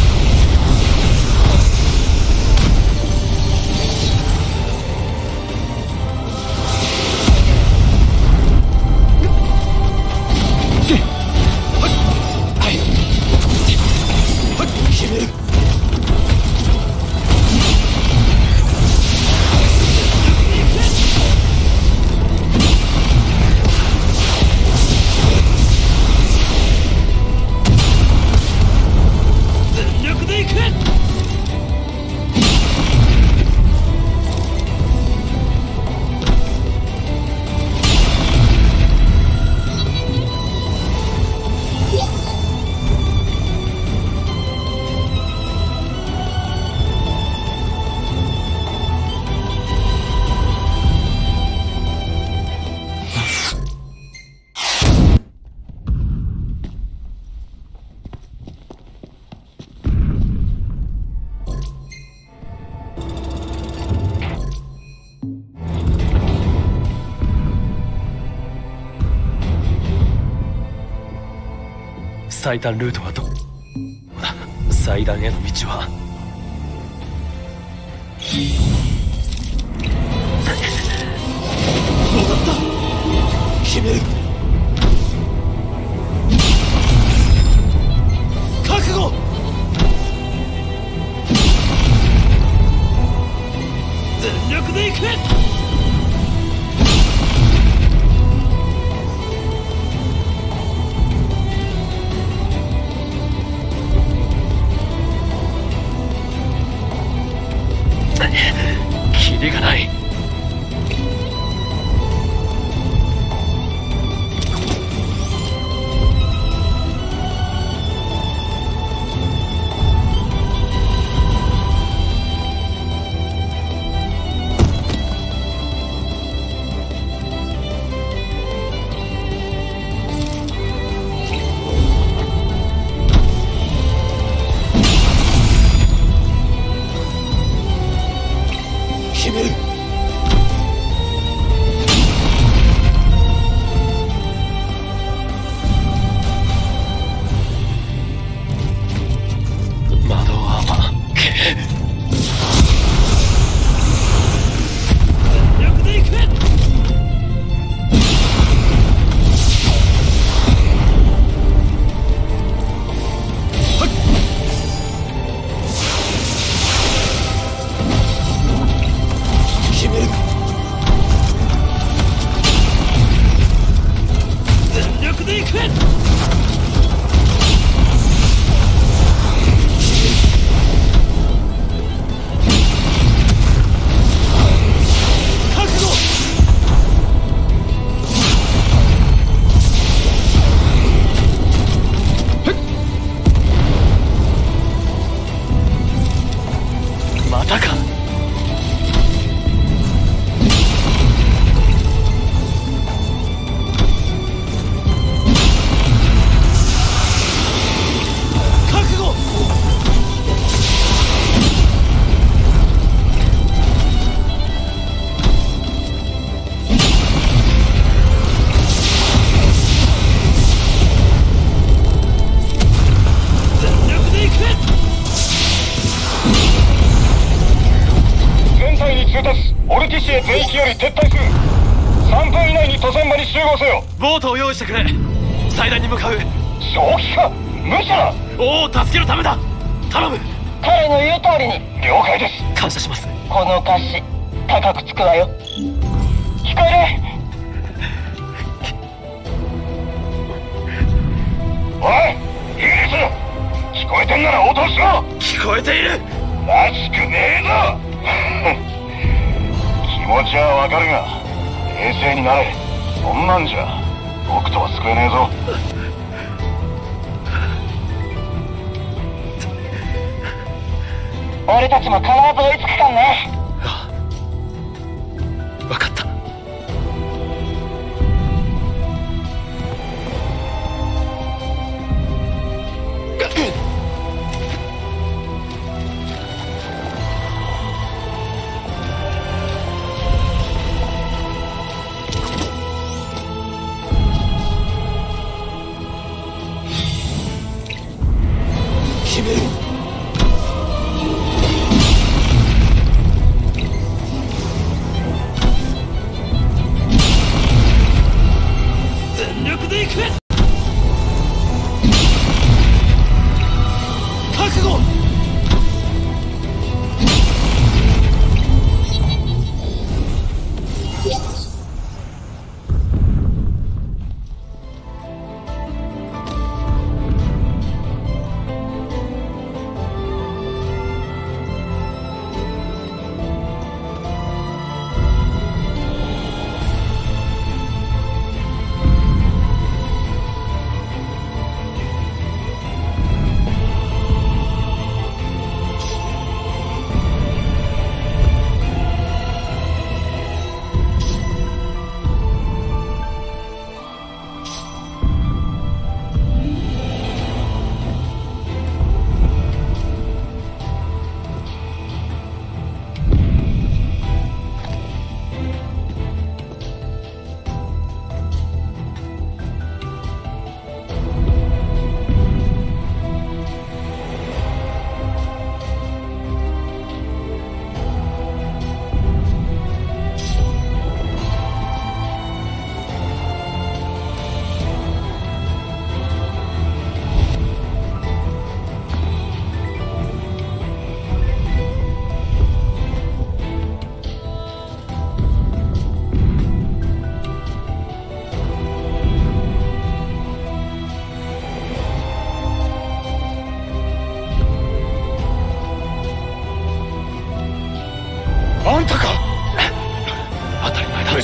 決める。
最短ルートはど祭壇への道は
もらった。決める。覚悟。全力で行く。
キリがない。
ボートを用意してくれ。祭壇に向かう。
正気か無茶だ。
王を助けるためだ。頼む。
彼の言う通りに。
了解です。
感謝します。
この菓子高くつくわよ。聞こえる？
おいイギリス、聞こえてんなら応答しろ。
聞こえている。
らしくねえぞ気持ちはわかるが冷静になれ。そんなんじゃ僕とは救えねえぞ。
俺たちも必ず追いつくからね。
ああ、分かった。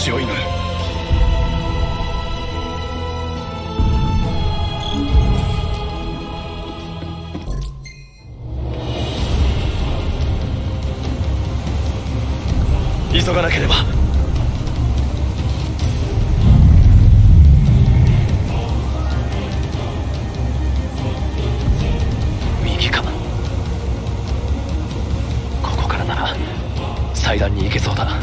ちを祈る。
急がなければ。右か。ここからなら祭壇に行けそうだ。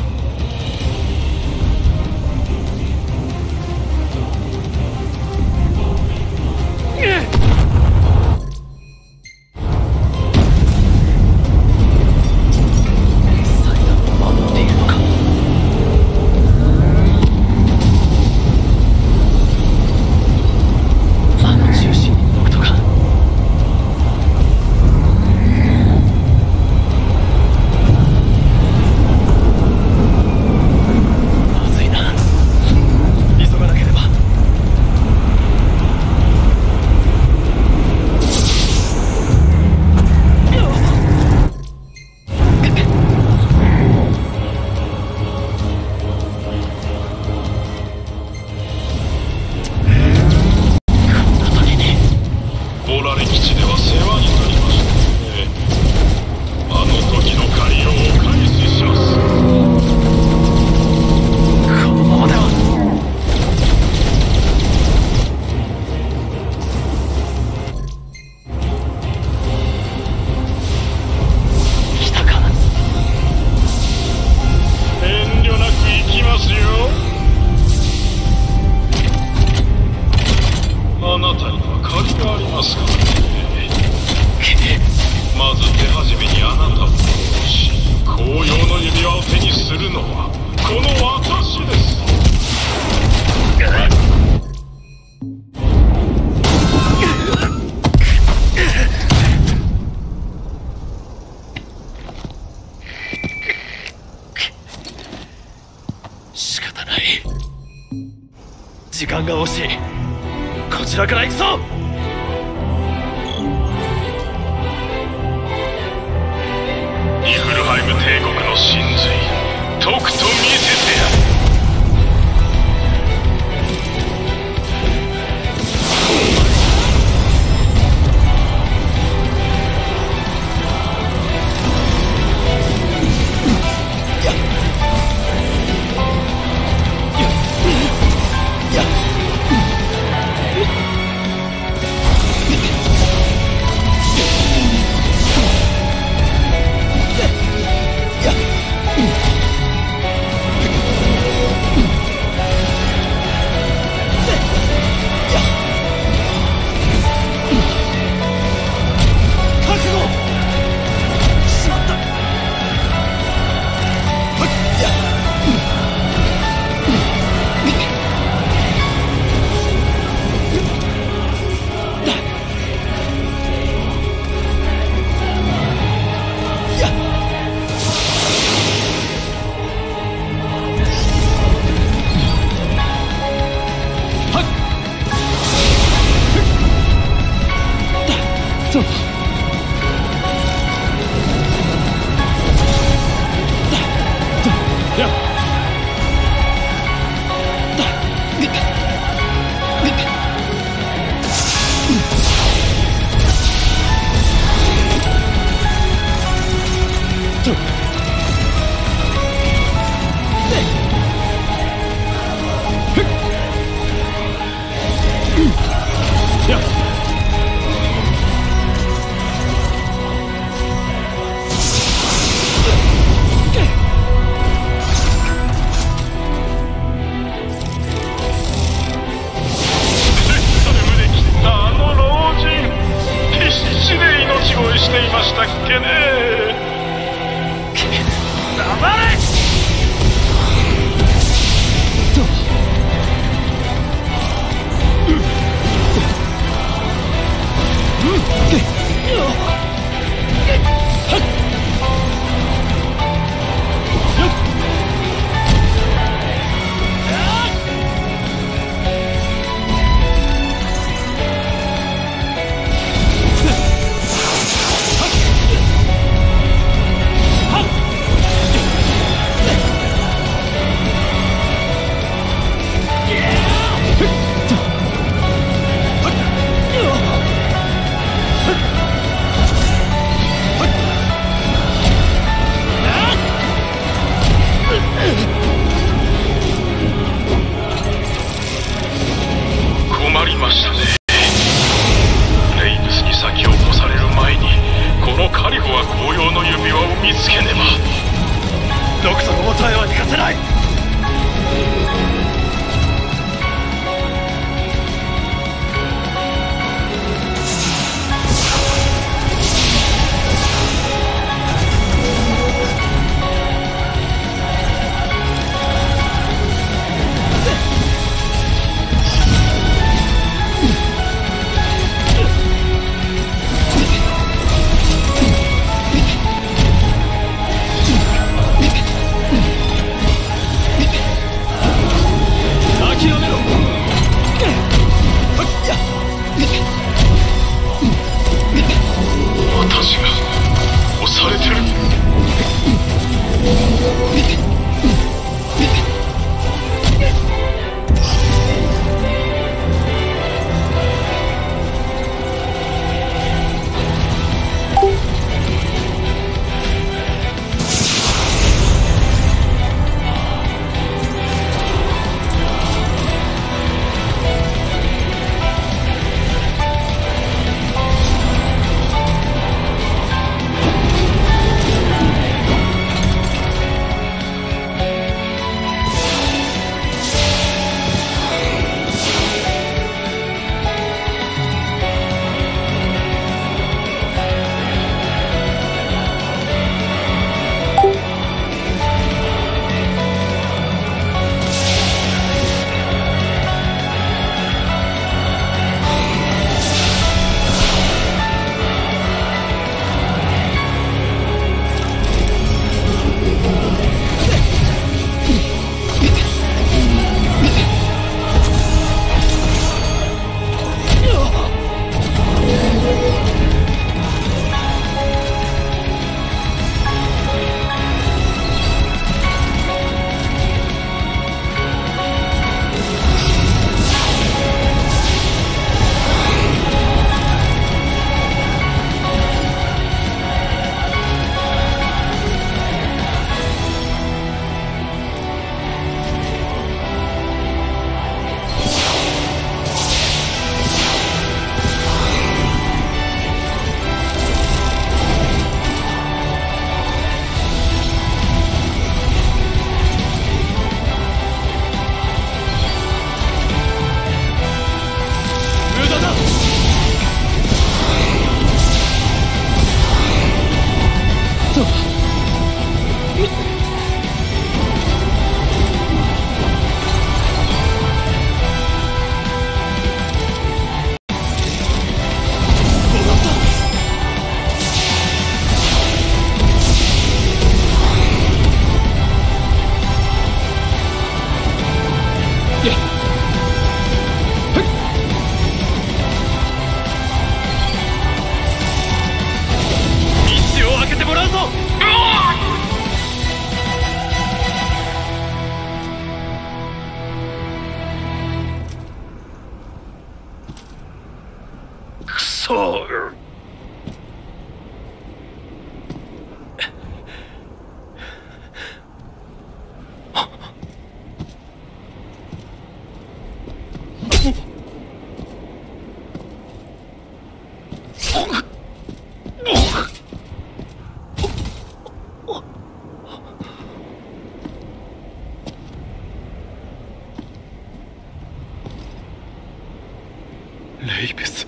時間が惜しい。こちらから行くぞ。
ニフルハイム帝国の神髄、とくと見せてやる。
せない。 レイベス。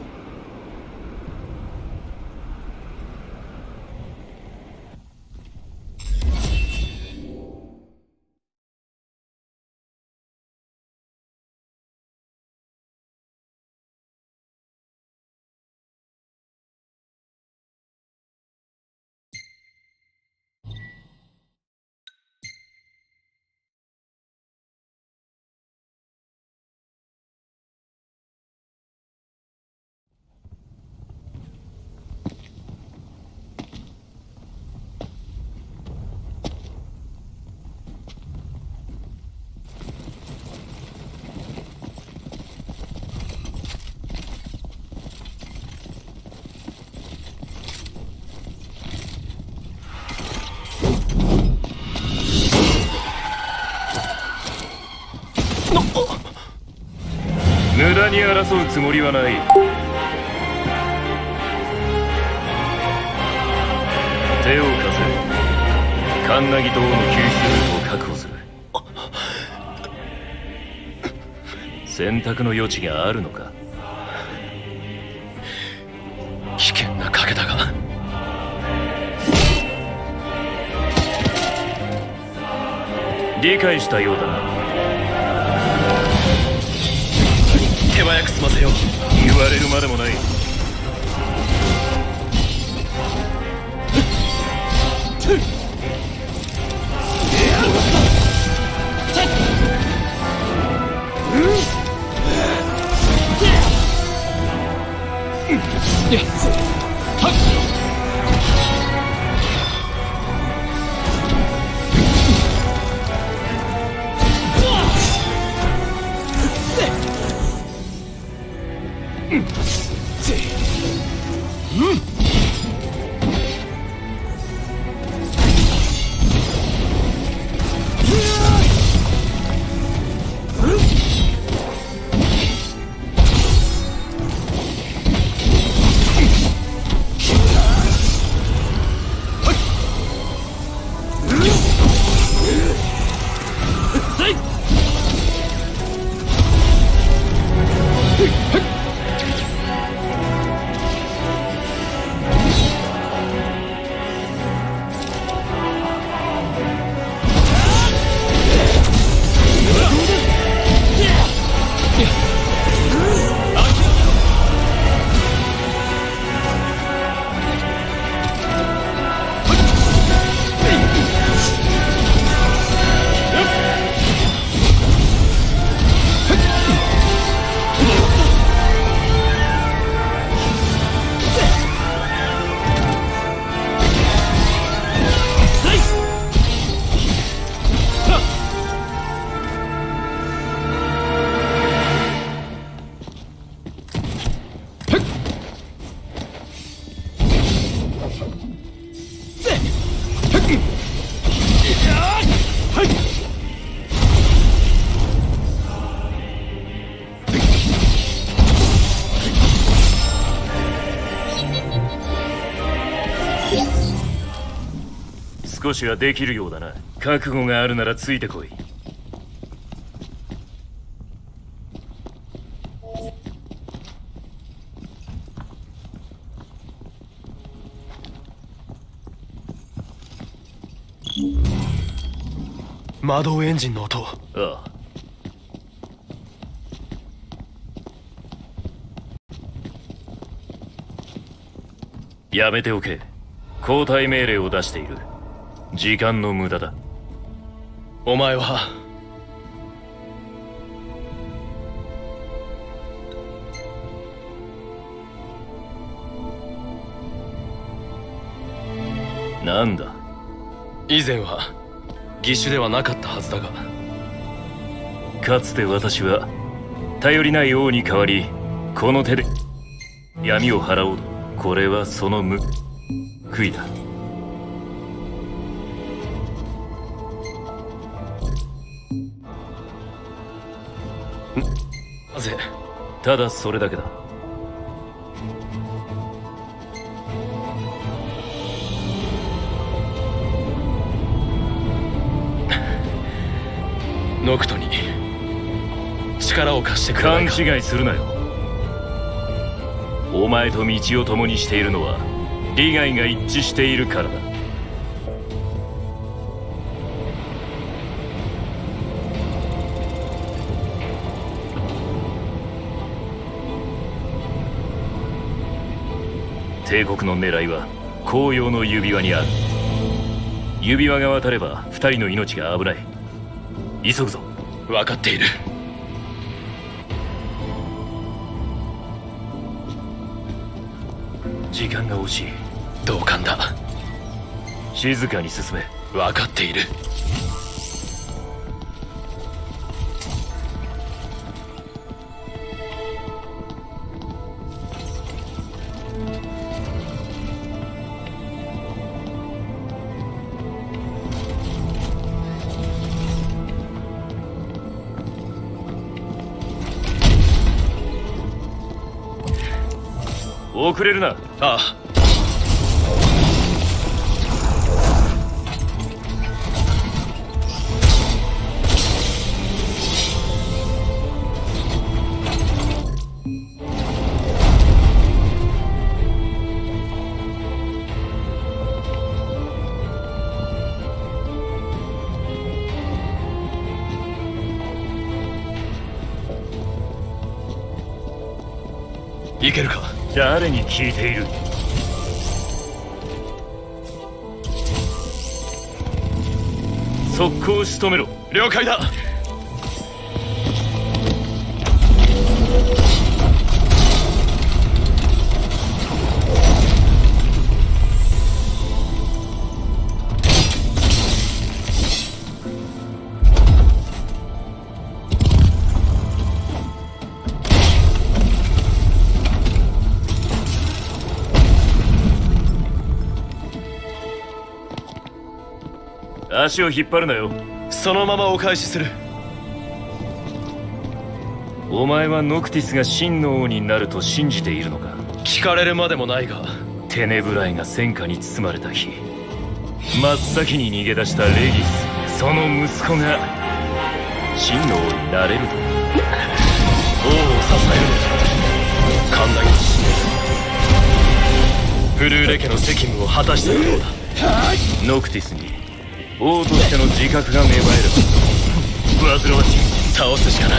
無駄に争うつもりはない。手を貸せ。カンナギ島の救出ルートを確保する。 選択の余地があるのか。
危険な賭けだが。
理解したようだな。
手早く済ませよう。
言われるまでもない。少しはできるようだな。覚悟があるならついてこい。
魔導エンジンの音。
ああ。やめておけ。交代命令を出している。時間の無駄だ。
お前は
なんだ。
以前は義手ではなかったはずだが、
かつて私は頼りない王に代わりこの手で闇を払おう。これはその報いだ。
なぜ？
ただそれだけだ。
ノクトに力を貸してくれないか。
勘違いするなよ。お前と道を共にしているのは利害が一致しているからだ。帝国の狙いは紅葉の指輪にある。指輪が渡れば二人の命が危ない。急ぐぞ。
分かっている。
時間が惜しい。
同感だ。
静かに進め。
分かっている。
遅れるな。
ああ。 けるか。
誰に聞いている。速攻仕留めろ。
了解だ。
足を引っ張るなよ。
そのままお返しする。
お前はノクティスが真の王になると信じているのか。
聞かれるまでもないが。
テネブライが戦火に包まれた日、真っ先に逃げ出したレギス、その息子が真の王になれると。
王を支えるのだ。寛大な使命。フルーレ家の責務を果たしたようだ。
ノクティスに王としての自覚が芽生える。煩わしい。
倒すしかない。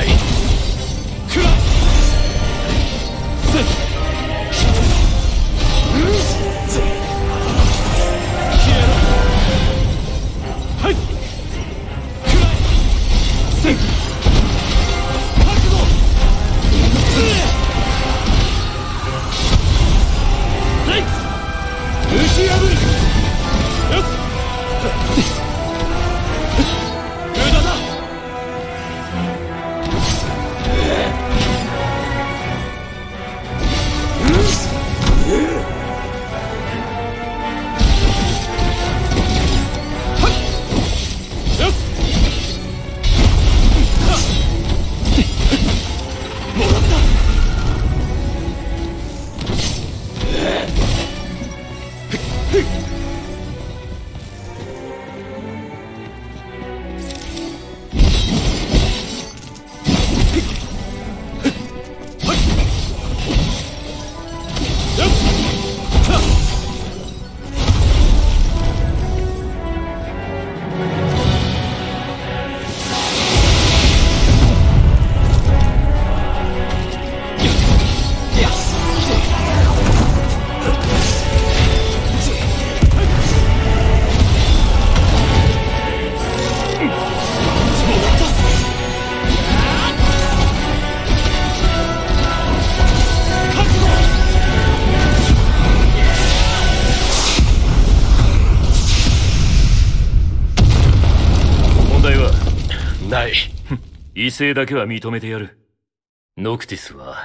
異性だけは認めてやる。ノクティスは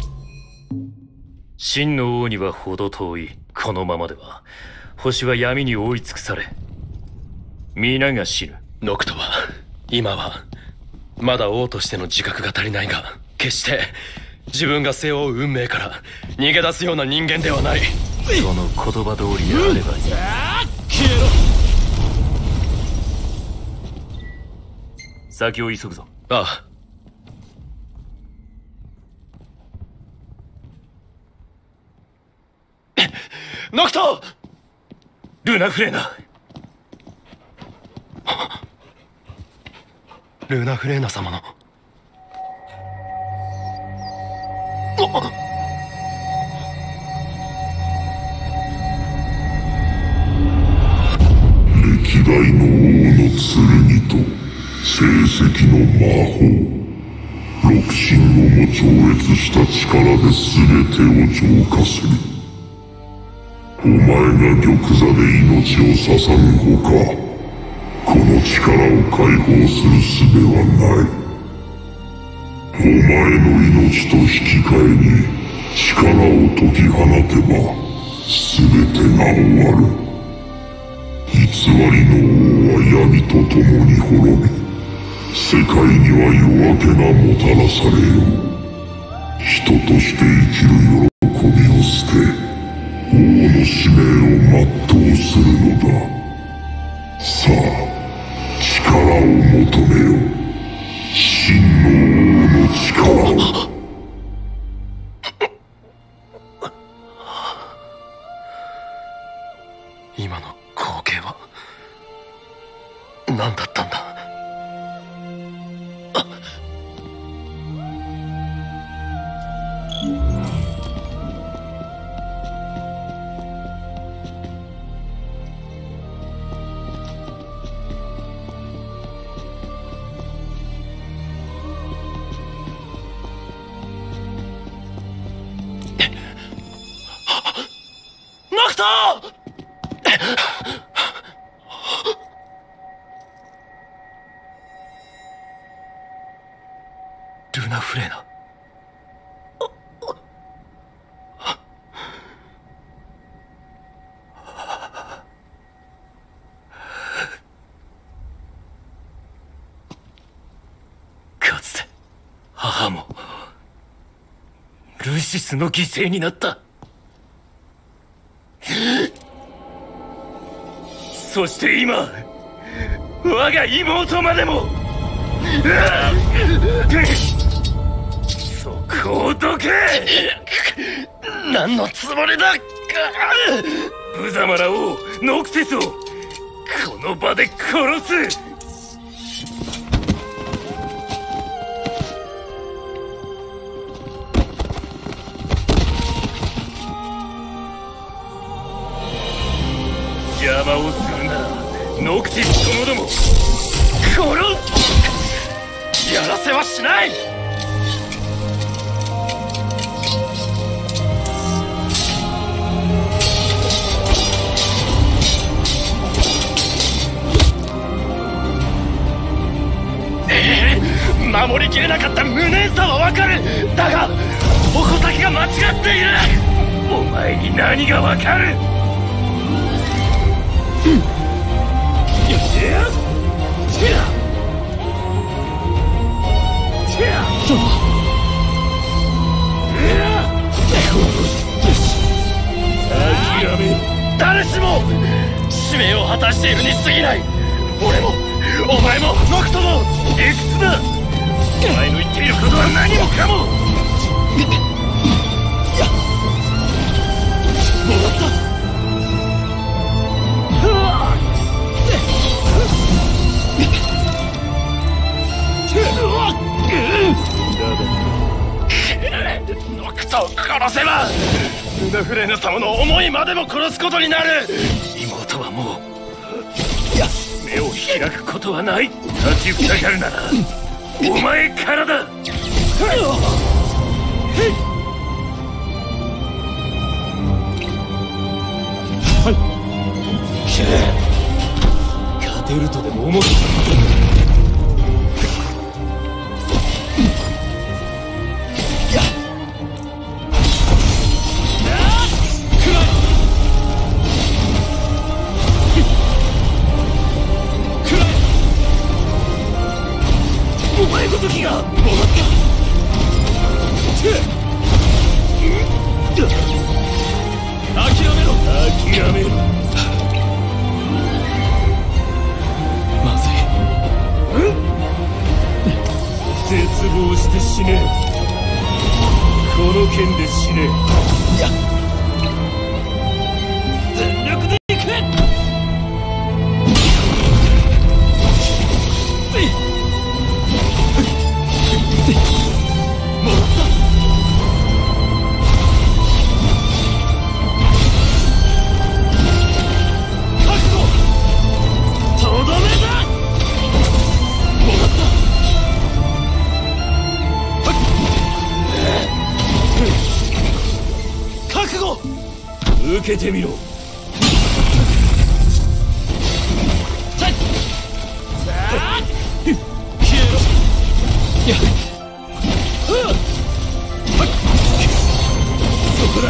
真の王には程遠い。このままでは星は闇に覆い尽くされ皆が死ぬ。
ノクトは今はまだ王としての自覚が足りないが、決して自分が背負う運命から逃げ出すような人間ではない。
その言葉通りであればいい。
消えろ。
先を急ぐぞ。
ああ。ノクト！
ルナフレーナ。
ルナフレーナ様の。
歴代の王の剣と成績の魔法、六神をも超越した力で全てを浄化する。お前が玉座で命を捧ぐほか、この力を解放する術はない。お前の命と引き換えに力を解き放てば全てが終わる。偽りの王は闇と共に滅び、世界には夜明けがもたらされよう。人として生きる喜びを捨て、王の使命を全うするのだ。さあ、力を求めよ。真の王の力を。
今の光景は何だったんだ。
ルナフレーナ。かつて母もルシスの犠牲になった。そして今我が妹までも。そこをどけ。何のつもりだ。ブザマラ王ノクティスをこの場で殺す。邪魔をするならノクティスともども殺す。やらせはしない。守りきれなかった無念さはわかる。だが矛先が間違っている。お前に何がわかる。よしや諦め。誰しも使命を果たしているに過ぎない。俺もお前もノクトもいくつだ。お前の言っていることは何もかも。もらった。ノクトを殺せばルナフレーヌ様の思いまでも殺すことになる。妹はもう目を開くことはない。立ちふさがるならお前からだ。勝てるとでも思ってた。お前ごときがもらった。諦めろ。諦めろ。まずい。絶望して死ね。この剣で死ね。全力でいく。もらった。覚悟。とどめだ。もらった。覚悟。受けてみろ。そこだ。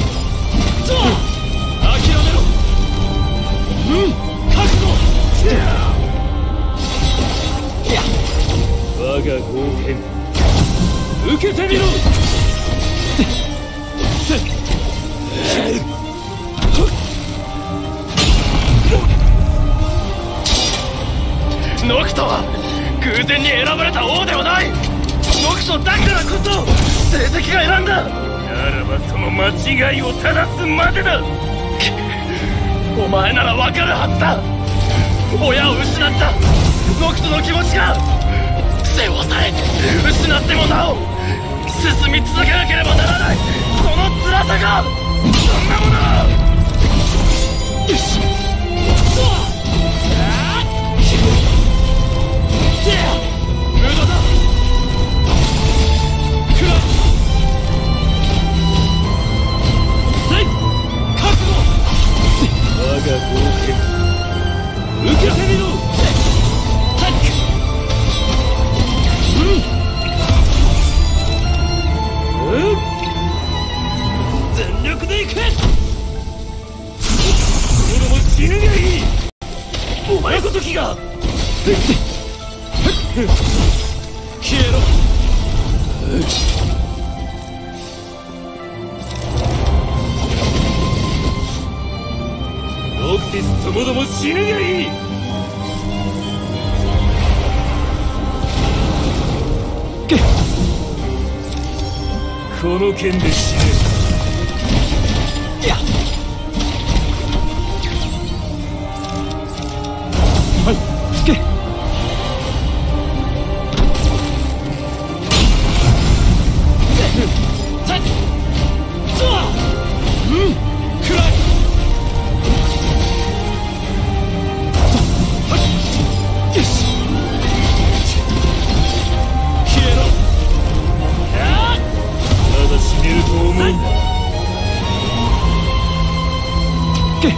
諦めろ。うん、覚悟。我が豪剣受けてみろ。ノクトは偶然に選ばれた王ではない。ノクトだからこそ成績が選んだ。ならばその間違いを正すまでだ。お前ならわかるはずだ。親を失ったノクトの気持ちが背負され失ってもなお進み続けなければならない。その辛さがそんなもの。よし。無駄だ。くらせい。覚悟。 撃が消えろ。オクティスともども死ぬがいい。この剣で死ね。やっはいつけうんくらいよし消えろ。まだ死ねると思うんだ。け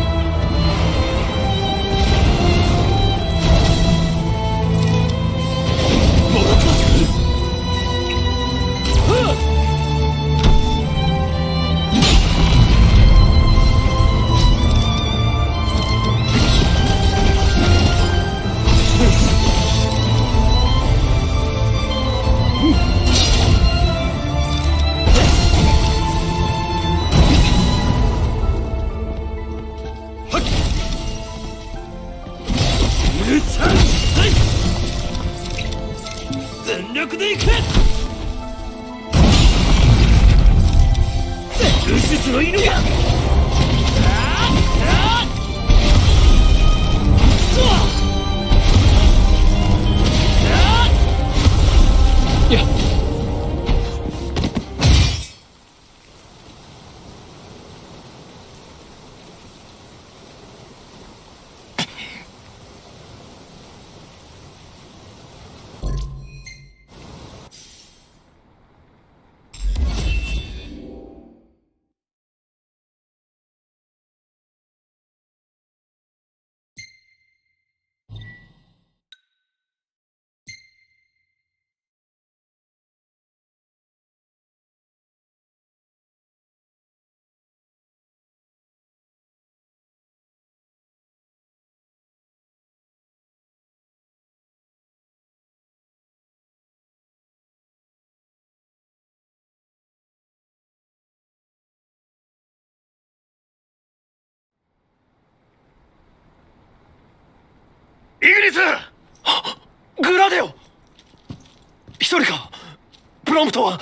全力でいく。ルシスの犬がいや
イグニス！グラデオ！一人か？プロムトは？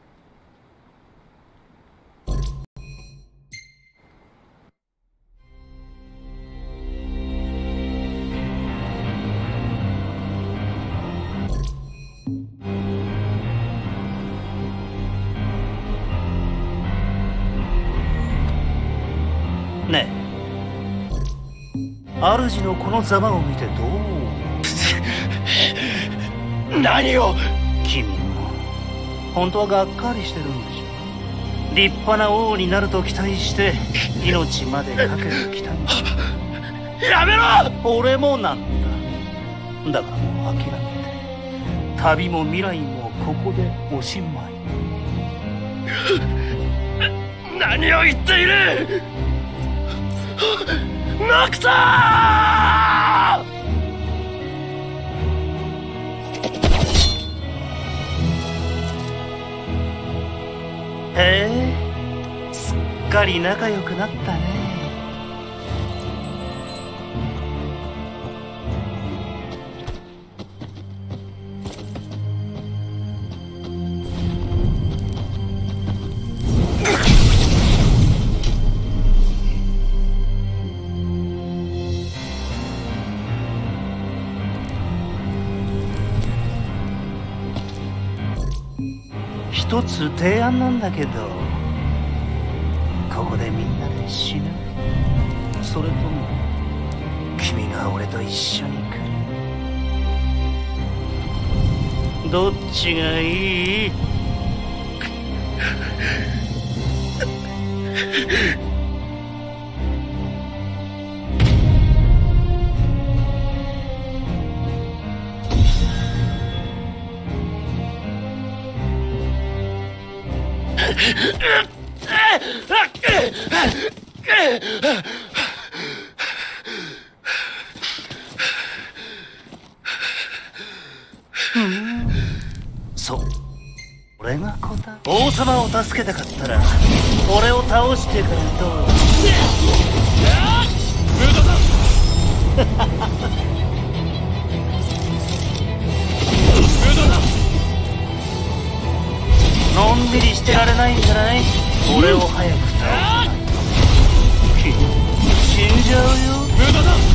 ねえ、主のこのざまを見てどう？
何を？
君も本当はがっかりしてるんでしょ。立派な王になると期待して命までかけてきたんだ。
やめろ！
俺もなんだ。だからもう諦めて、旅も未来もここでおしまい。
何を言っている！ノクター！
へえ、すっかり仲良くなったね。一つ提案なんだけど、ここでみんなで死ぬ？それとも君が俺と一緒に来る？どっちがいい？ れがこだ。王様を助けたかったら俺を倒してからどう？無駄だ。無駄だ。のんびりしてられないんじゃない？俺を早く倒さないと死んじゃうよ。無駄だ。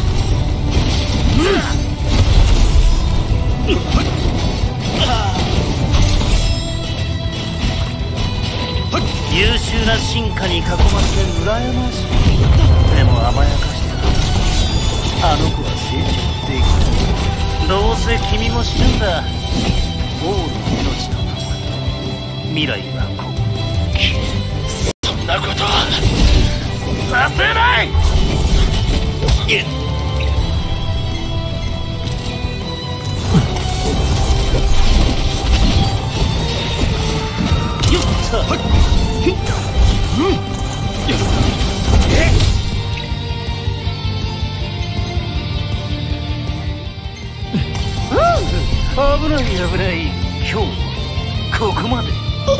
優秀な進化に囲まれて羨ましい。でも甘やかしたあの子は成長できる。どうせ君も死ぬんだ。王の命とともに未来はここ。
そんなことはさせない。
よっと。危ない危ない。今日はここまで。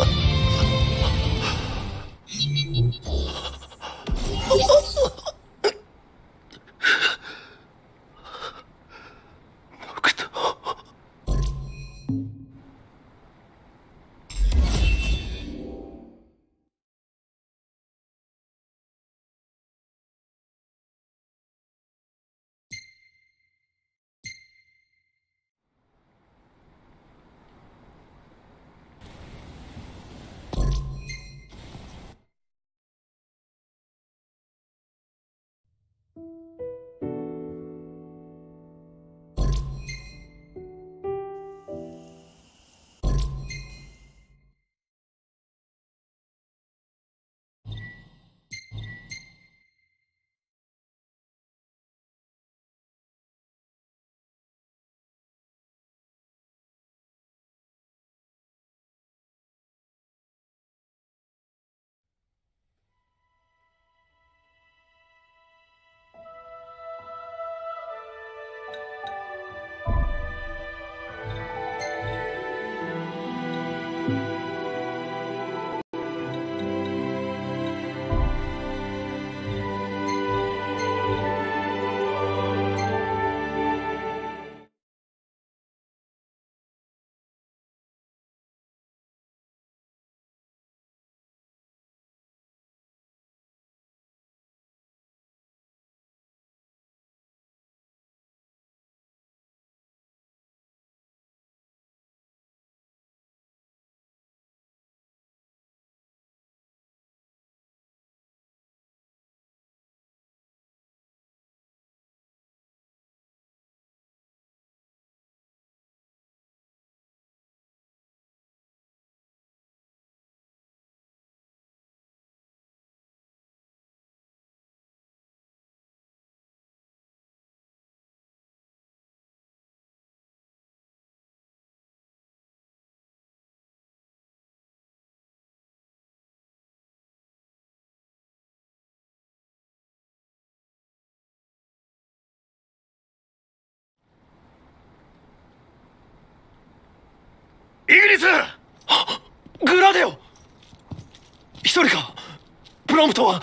イグニス！グラデオ！一人か？プロンプトは？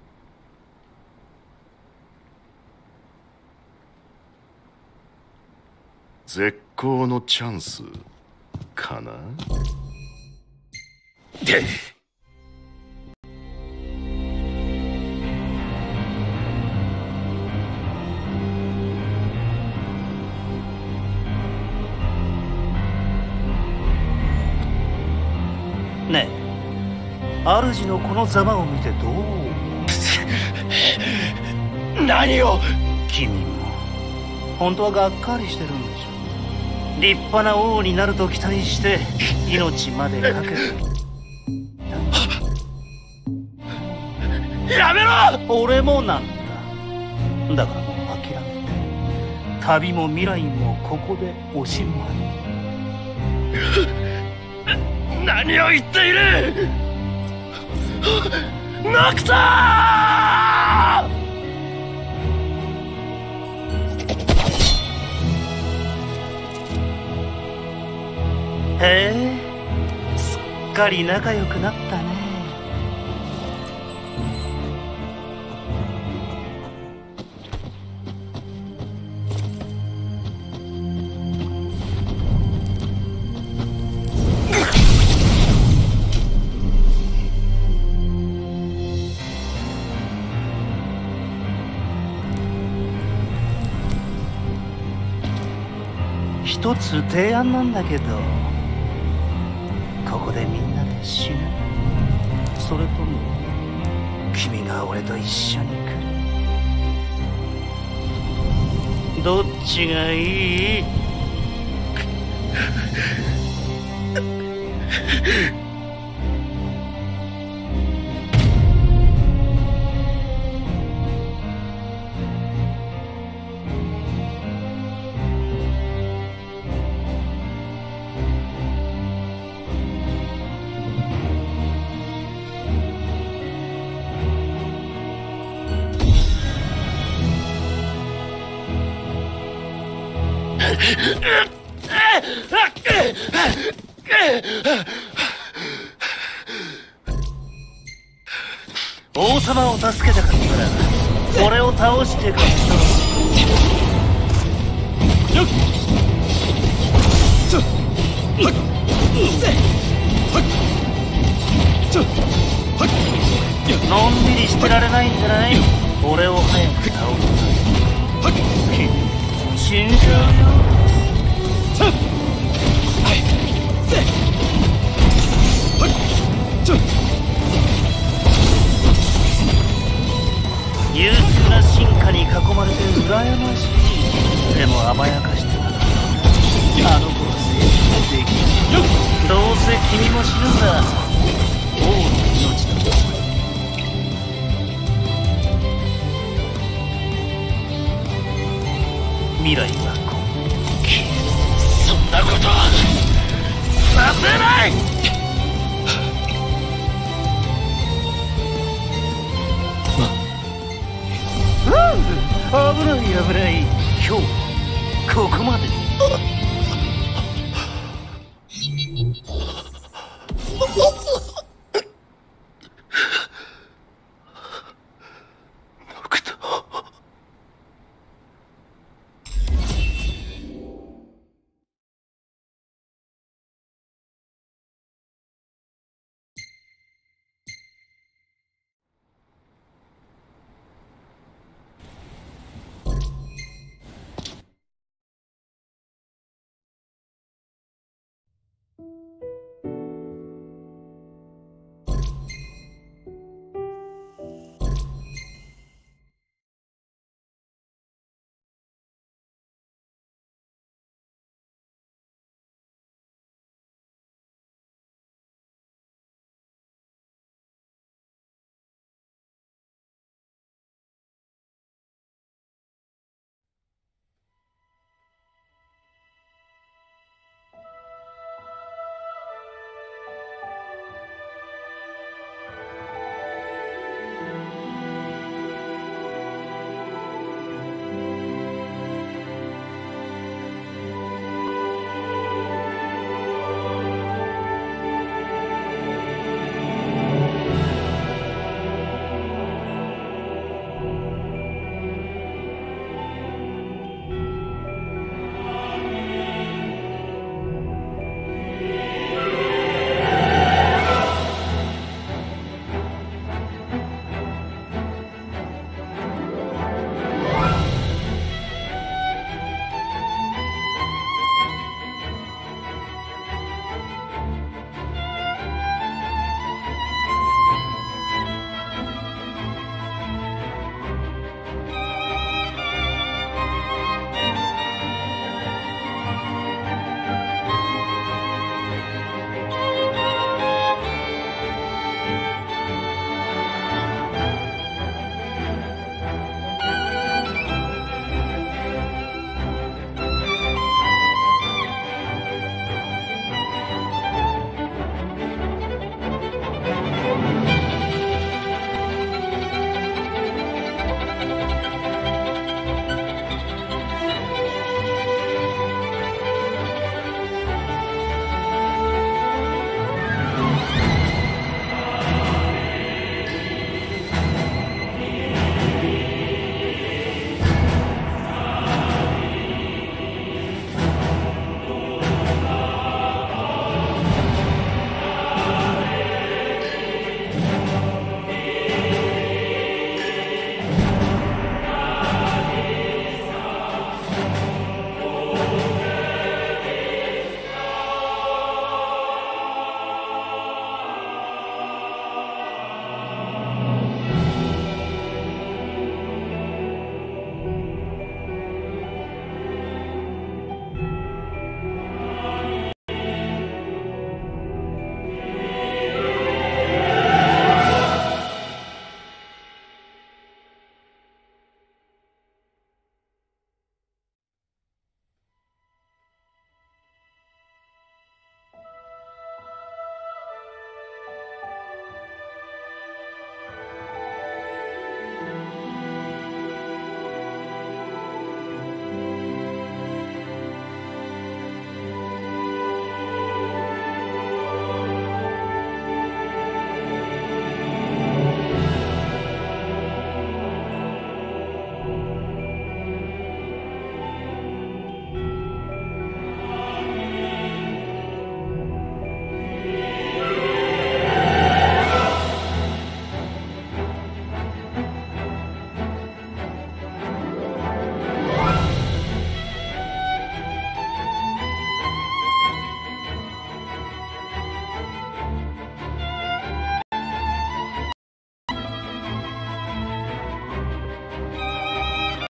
絶好のチャンスかな？
で
ねえ、主のこのざまを見てどう思
う？何を？
君も本当はがっかりしてるんでしょ。立派な王になると期待して命までかけて
やめろ！
俺もなんだ。だからもう諦めて、旅も未来もここでおしまい。
何を言っている！ノクター！
へえ、 かり仲良くなったね。一つ提案なんだけど、ここでみんなで死ぬ？それとも君が俺と一緒に来る？どっちがいい？王様を助けたかったら俺を倒してくれ。のんびりしてられないんじゃない？俺を早く倒す。君死んじゃうよ。優秀な進化に囲まれて羨ましい。でも甘やかしてた。あの子は成長できる。どうせ君も死ぬんだ。王の命だ。未来はこう。
そんなことはさせない。
危ない危ない。今日ここまで。